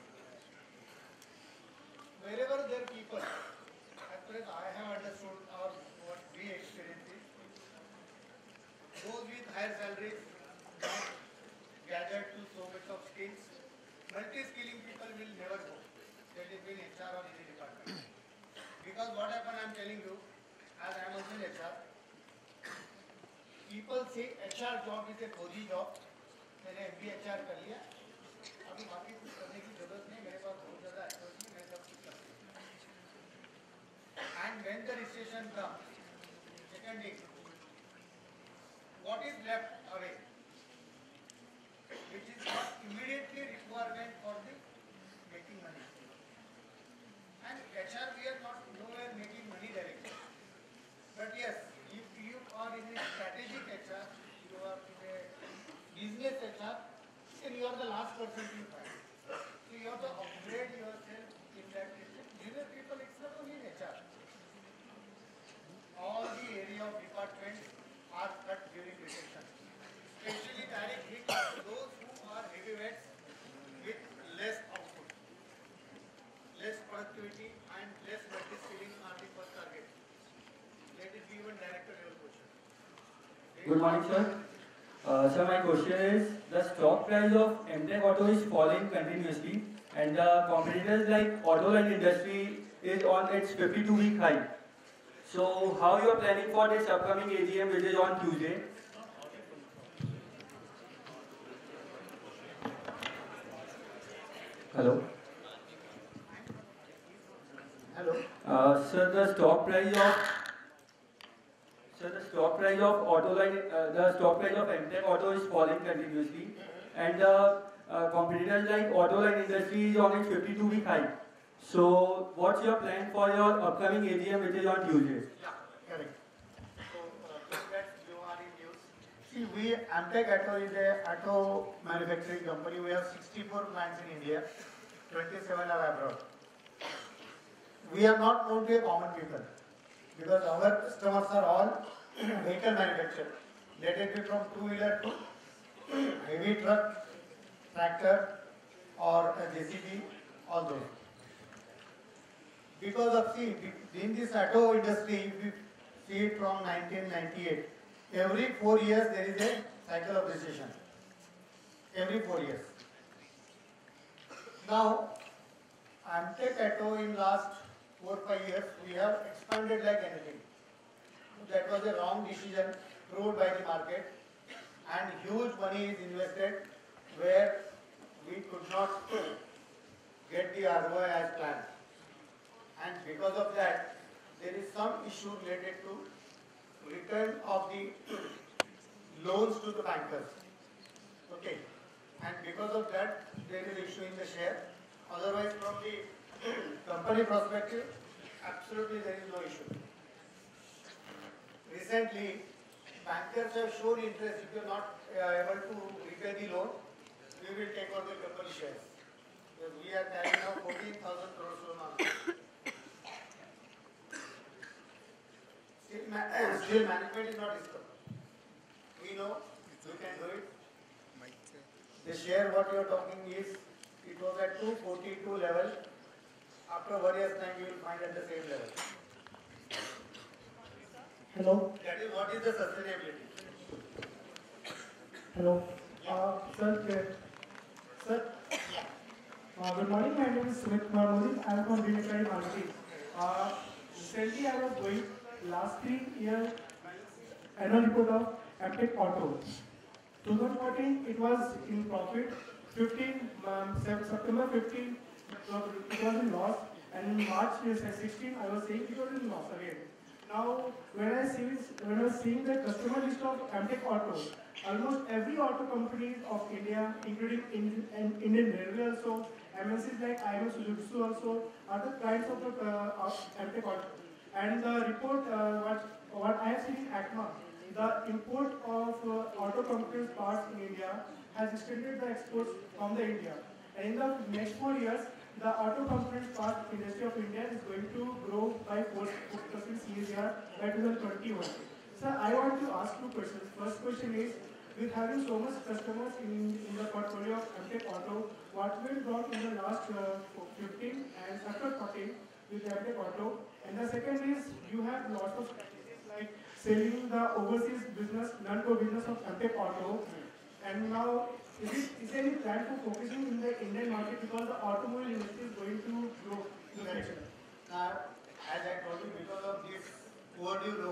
wherever there are people, as far as I have understood or what we experience is, those with higher salaries not gathered to so much of skills, multi-skilling people will never go. That is in H R or any department. Because what happened, I am telling you, as I am also in H R, people say H R job is a cozy job. मैंने M B A H R कर लिया, अभी बाकी कुछ करने की जरूरत नहीं, मेरे पास बहुत ज़्यादा एक्टिविटी, मैं सब कुछ करती हूँ. And when the recession comes, second thing, what is left away, which is not immediately requirement for the making money. And H R, we are not nowhere making money directly. But yes, if you are in a strategic H R, you are in a business H R, then you are the last person to find. So you have to upgrade yourself in that region. Junior people, it's not only in H R. All the area of departments are cut during recession. Especially direct hit those who are heavyweights with less output, less productivity and less multi-skilling are the first target. Let it be even director level question.
Good morning, sir. Uh, sir, my question is, the stock price of AMTEK Auto is falling continuously and the competitors like Auto and Industry is on its fifty-two week high. So, how you are planning for this upcoming A G M which is on Tuesday? Hello.
Hello.
Uh, sir, the stock price of sir, the stock price of auto line, uh, the stock price of AMTEK Auto is falling continuously, and the uh, competitors like Auto line Industry is on its fifty-two week high. So, what's your plan for your upcoming A G M which is on Tuesday?
Yeah, correct. So, uh, congrats, you are in news. See, we, AMTEK Auto is a auto manufacturing company. We have sixty-four plants in India, twenty-seven are abroad. We are not known to a common people because our customers are all vehicle manufacturers. Let it be from two-wheeler to heavy truck, tractor, or a J C B, all those. Because of, see, in this auto industry, we see it from nineteen ninety-eight. Every four years there is a cycle of recession. Every four years. Now, AMTEK Auto in last four five years, we have expanded like anything. That was a wrong decision proved by the market, and huge money is invested where we could not get the R O I as planned. And because of that, there is some issue related to return of the loans to the bankers. Okay. And because of that, there is issue in the share. Otherwise, from the company perspective, absolutely there is no issue. Recently, bankers have shown interest. If you are not uh, able to repay the loan, we will take over the company shares. Because we are carrying now fourteen thousand crores loan on. Still, ma still management is not disturbed. We know we can do it. The share what you are talking is, it was at two forty-two level. After various time, you will find at the same level.
Hello.
That is what is the sustainability.
Hello. Uh, sir, uh, sir. Uh, good morning. My name is Sumit Kumar Modi. I am from B I M H R D Marketing. Uh, recently, I was going last three year annual report of AMTEK Auto. twenty fourteen, it was in profit. fifteen um, September fifteen, it was in loss, and in March sixteen, I was saying it was in loss again. Now, when I see when I was seeing the customer list of AMTEK Auto, almost every auto company of India, including Indian, and Indian Railway also, M N Cs like I M Suzuki also, are the clients of the uh, of AMTEK Auto. And the report, uh, what what I have seen in ACMA, the import of uh, auto companies parts in India has extended the exports from the India. And in the next four years, the auto components part industry of India is going to grow by four percent C A G R by twenty twenty-one. Sir, I want to ask two questions. First question is, with having so much customers in, in the portfolio of AMTEK Auto, what went wrong in the last uh, fifteen and after fourteen with AMTEK Auto? And the second is, you have lots of strategies like selling the overseas business, non-core business of AMTEK Auto. And now, is, it, is there any plan for focusing in the Indian market because the automobile industry is going to grow in the future?
Now, as I told you, because of this overdue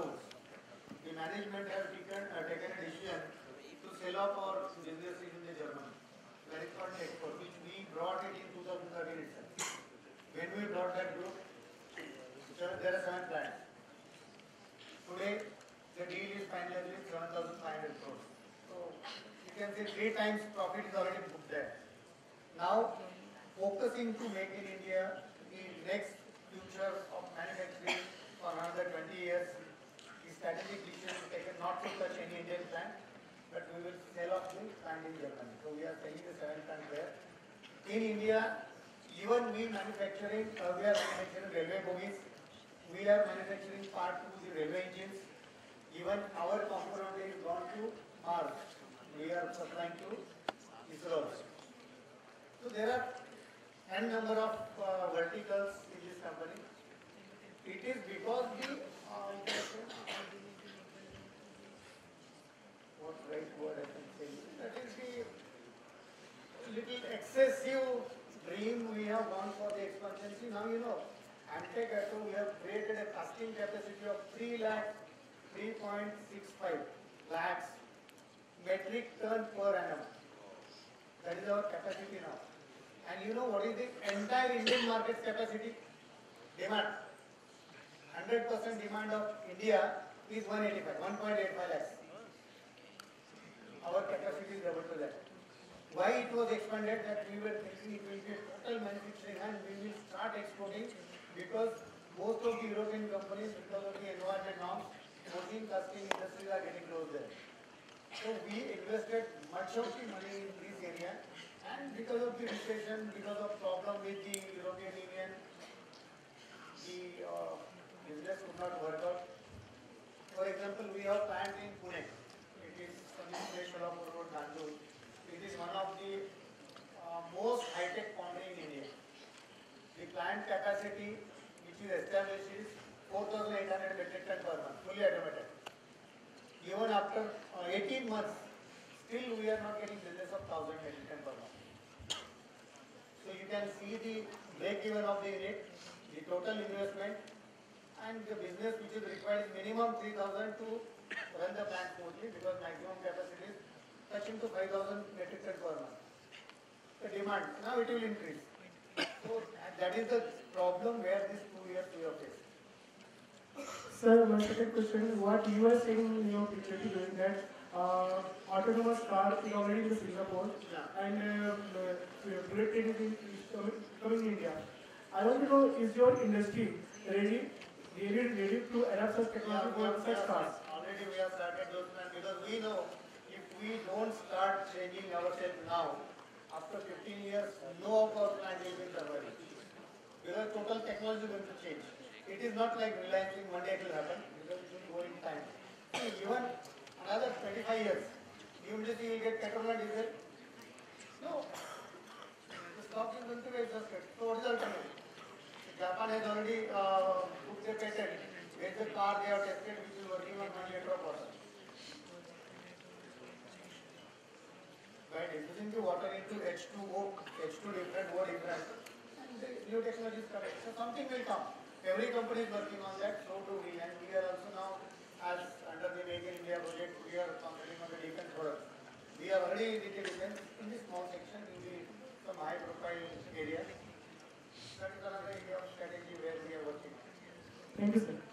times profit is already booked there. Now, focusing to make in India the next future of manufacturing for another twenty years, the strategic decision is taken not to touch any Indian plant, but we will sell off the plant in Germany. So we are selling the seven plant there. In India, even we manufacturing, uh, we are manufacturing railway bogies, we are manufacturing part to the railway engines. Even our component is gone to Mars. We are supplying to ISRO. So there are n number of uh, verticals in this company. It is because the uh, what right word I can say? That is the little excessive dream we have gone for the expansion. See, now you know, AMTEK, we have created a casting capacity of three lakh. three point six five lakhs metric ton per annum. That is our capacity now. And you know what is the entire Indian market capacity? Demand. one hundred percent demand of India is one eighty-five, one point eight five lakhs. Our capacity is double to that. Why it was expanded? That we were thinking it will be a total manufacturing and we will start exporting, because most of the European companies, because of the environment norms, forging, casting industries are getting closed there. So we invested much of the money in this area, and because of the recession, because of problem with the European Union, the uh, business could not work out. For example, we have plant in Pune. It is Solapur Road, Nagpur. It is one of the uh, most high-tech foundry in India. The plant capacity which is established is four thousand eight hundred metric ton per month, fully automated. Even after uh, eighteen months, still we are not getting business of one thousand metric ton per month. So you can see the break even of the unit, the total investment, and the business which is required is minimum three thousand to run the plant smoothly, because maximum capacity is touching to five thousand metric ton per month. The demand, now it will increase. So that is the problem where these two years we have faced.
Sir, my second question is what you are saying in your picture today that uh, autonomous car is already in the Singapore
Yeah.
and uh, uh, bullet train is, in, is coming, coming in India. I want to know, is your industry ready, really ready to adapt such technology
Yeah,
for such cars?
already we have started those plans, because we know if we don't start changing ourselves now, after fifteen years, no of our plant will be surviving. Because total technology is going to change. It is not like Reliance in one day it will happen, because it will go in time. See, even another twenty-five years, B I M H D will get petrol and diesel. No. The stock is going to be adjusted. So what is the alternative? Japan has already uh, booked their patent. Where the car they have tested which is working on one liter of water. By diffusing the water into H two O, H two different, O different, and the new technology is correct. So something will come. Every company is working on that, so do we. And we are also now, as under the Make in India project, we are concentrating on the defense products. We are already in the defense in the small section, in the some high profile areas. That is another area of strategy where we are working.
Thank you, sir.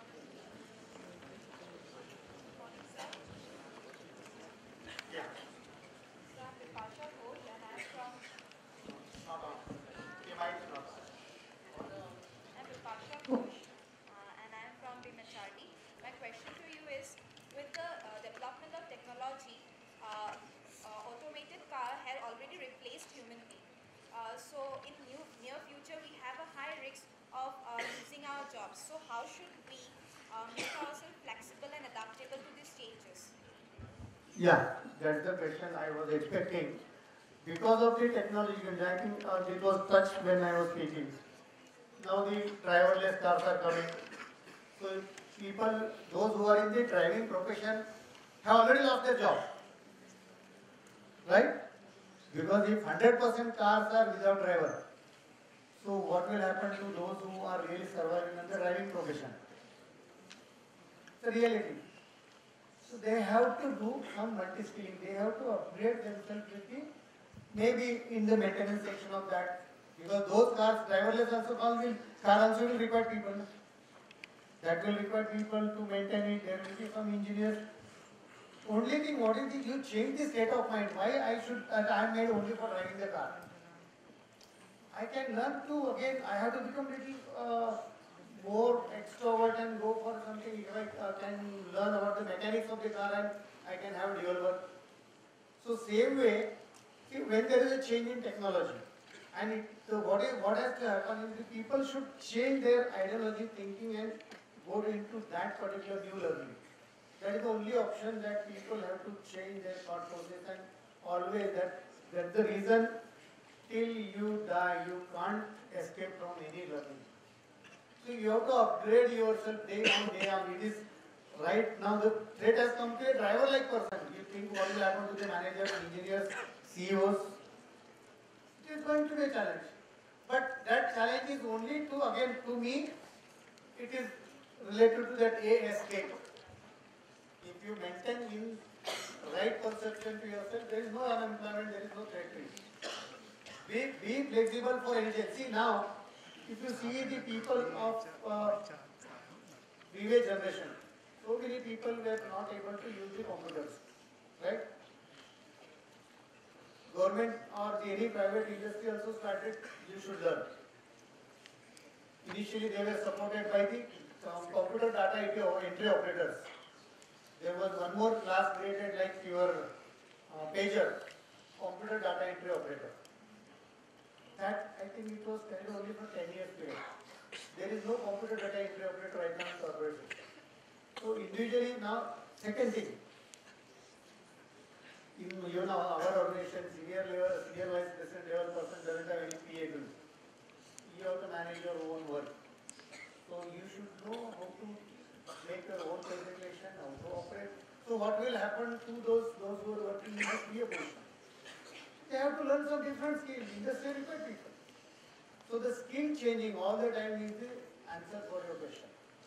Yeah.
So I'm Vipasha Ghosh and I'm from
Not on. The mic is not on.
I'm Vipasha Ghosh uh, and I'm from B I M H R D. My question to you is, with the uh, development of technology, uh, uh, automated car have already replaced human being. Uh, so in new, near future we have a high risk of uh, losing our jobs. So how should we uh, make ourselves flexible and adaptable to these changes?
Yeah, that's the question I was expecting. Because of the technology, I think uh, it was touched when I was speaking. Now the driverless cars are coming. So people, those who are in the driving profession, have already lost their job. Right? Because if one hundred percent cars are without driver, so what will happen to those who are really surviving in the driving profession? It's a reality. So they have to do some multi-skilling. They have to upgrade themselves with the, maybe in the maintenance section of that. Because those cars, driverless also cars will, car also will require people. That will require people to maintain it. There will be some engineers. Only thing, what is the, you change the state of mind. Why I should, uh, I am made only for driving the car. I can learn to, again, I have to become little uh, more extrovert and go for something. If I uh, can learn about the mechanics of the car and I can have dual work. So same way, see, when there is a change in technology, and it, so what, is, what has to happen is the people should change their ideology, thinking and go into that particular new learning. That is the only option that people have to change their thought process, and always that that's the reason till you die you can't escape from any learning. So you have to upgrade yourself day on day on. It is right now the threat has come to a driver-like person. You think what will happen to the managers, engineers, C E Os? It is going to be a challenge. But that challenge is only to, again, to me, it is related to that A S K. If you maintain in right perception to yourself, there is no unemployment, there is no threat to you. Be, be flexible for any change. See now, if you see the people of uh, previous generation, so many people were not able to use the computers, right? Government or the any private industry also started, you should learn. Initially they were supported by the um, computer data entry operators. There was one more class created like your uh, pager, computer data entry operator. That I think it was carried only for ten years period. There is no computer data entry operator right now in corporation. So individually now, second thing, in you know our organization, senior level, senior vice president level person doesn't have any P A to do. You have to manage your own work. So you should know how to make your own presentation, how to operate. So what will happen to those those who are working in the P A position? They have to learn some different skills. Industry requires people. So the skill changing all the time is the answer for your question.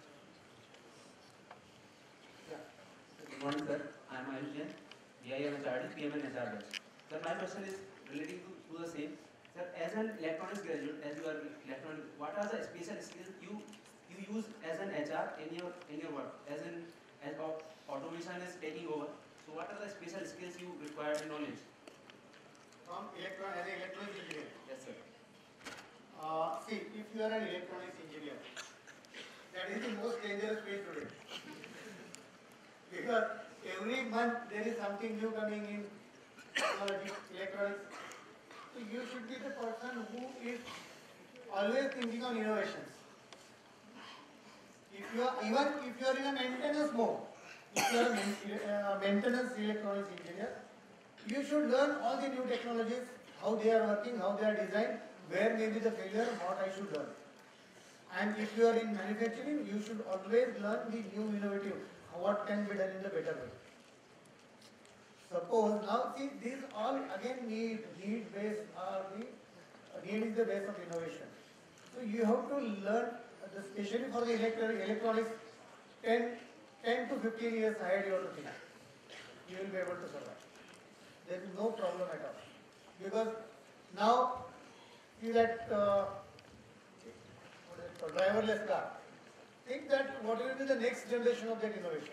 Yeah.
Good morning, sir. I am Ayush Jain, B I M H R D, P M and H R batch. Sir, my question is relating to, to the same. Sir, as an electronics graduate, as you are electronic, what are the special skills you you use as an H R in your in your work? As in, as of automation is taking over. So, what are the special skills you require in knowledge?
From electron as an electronics engineer.
Yes, sir.
Uh, see, if you are an electronics engineer, that is the most dangerous field today. Because every month there is something new coming in technology, electronics. So you should be the person who is always thinking on innovations. If you are, even if you are in a maintenance mode, if you are a uh, maintenance electronics engineer, you should learn all the new technologies, how they are working, how they are designed, where may be the failure, what I should learn. And if you are in manufacturing, you should always learn the new innovative, what can be done in the better way. Suppose, now see, these all again need, need base are the, need is the base of innovation. So you have to learn, especially for the electronic, electronics, ten, ten to fifteen years ahead you have to think. You will be able to survive. There is no problem at all. Because now, see that uh, what is it called, driverless car. Think that what will be the next generation of that innovation.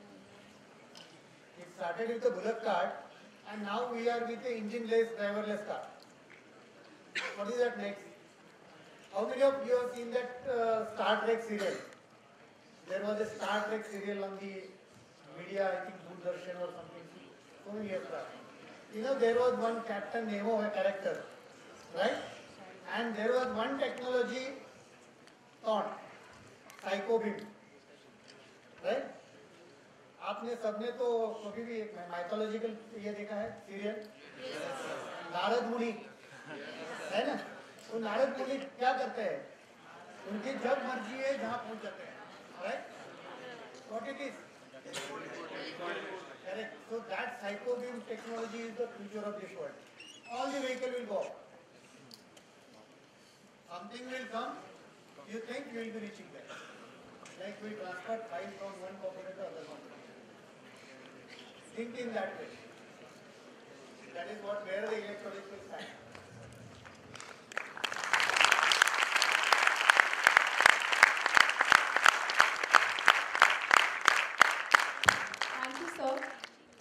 It started with the bullock cart, and now we are with the engine-less, driverless car. What is that next? How many of you have seen that uh, Star Trek serial? There was a Star Trek serial on the media, I think Doordarshan or something, so many years back. You know, there was one Captain Nemo, a character, right? And there was one technology thought, psycho beam, right? आपने सबने तो कभी भी एक mythological ये देखा है serial Narad मुनि है ना तो नारद मुनि क्या करते हैं उनकी जब मर्जी है जहाँ पहुँच जाते हैं right what it is correct so that psycho beam technology is the future of this world all the vehicle will go something will come you think you will be reaching there like we transfer files from one computer to other computer. Think in that way. That is what where the electronics will stand.
Thank you, sir.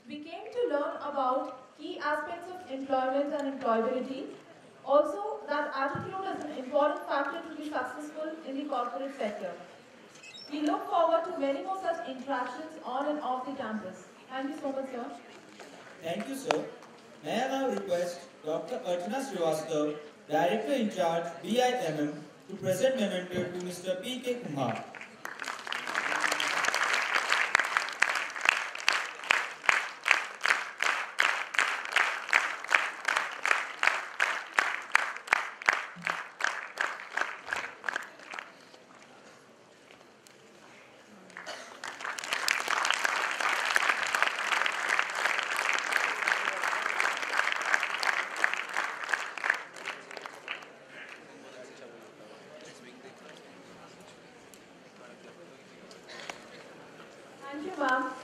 about key aspects of employment and employability. Also, that attitude is an important factor to be successful in the corporate sector. We look forward to many more such interactions on and off the campus. Thank you so much, sir.
Thank you, sir. May I now request Doctor Archana Srivastav, Director in charge B I M M, to present memento to Mister P K Kumbhar.
Thank you, ma'am.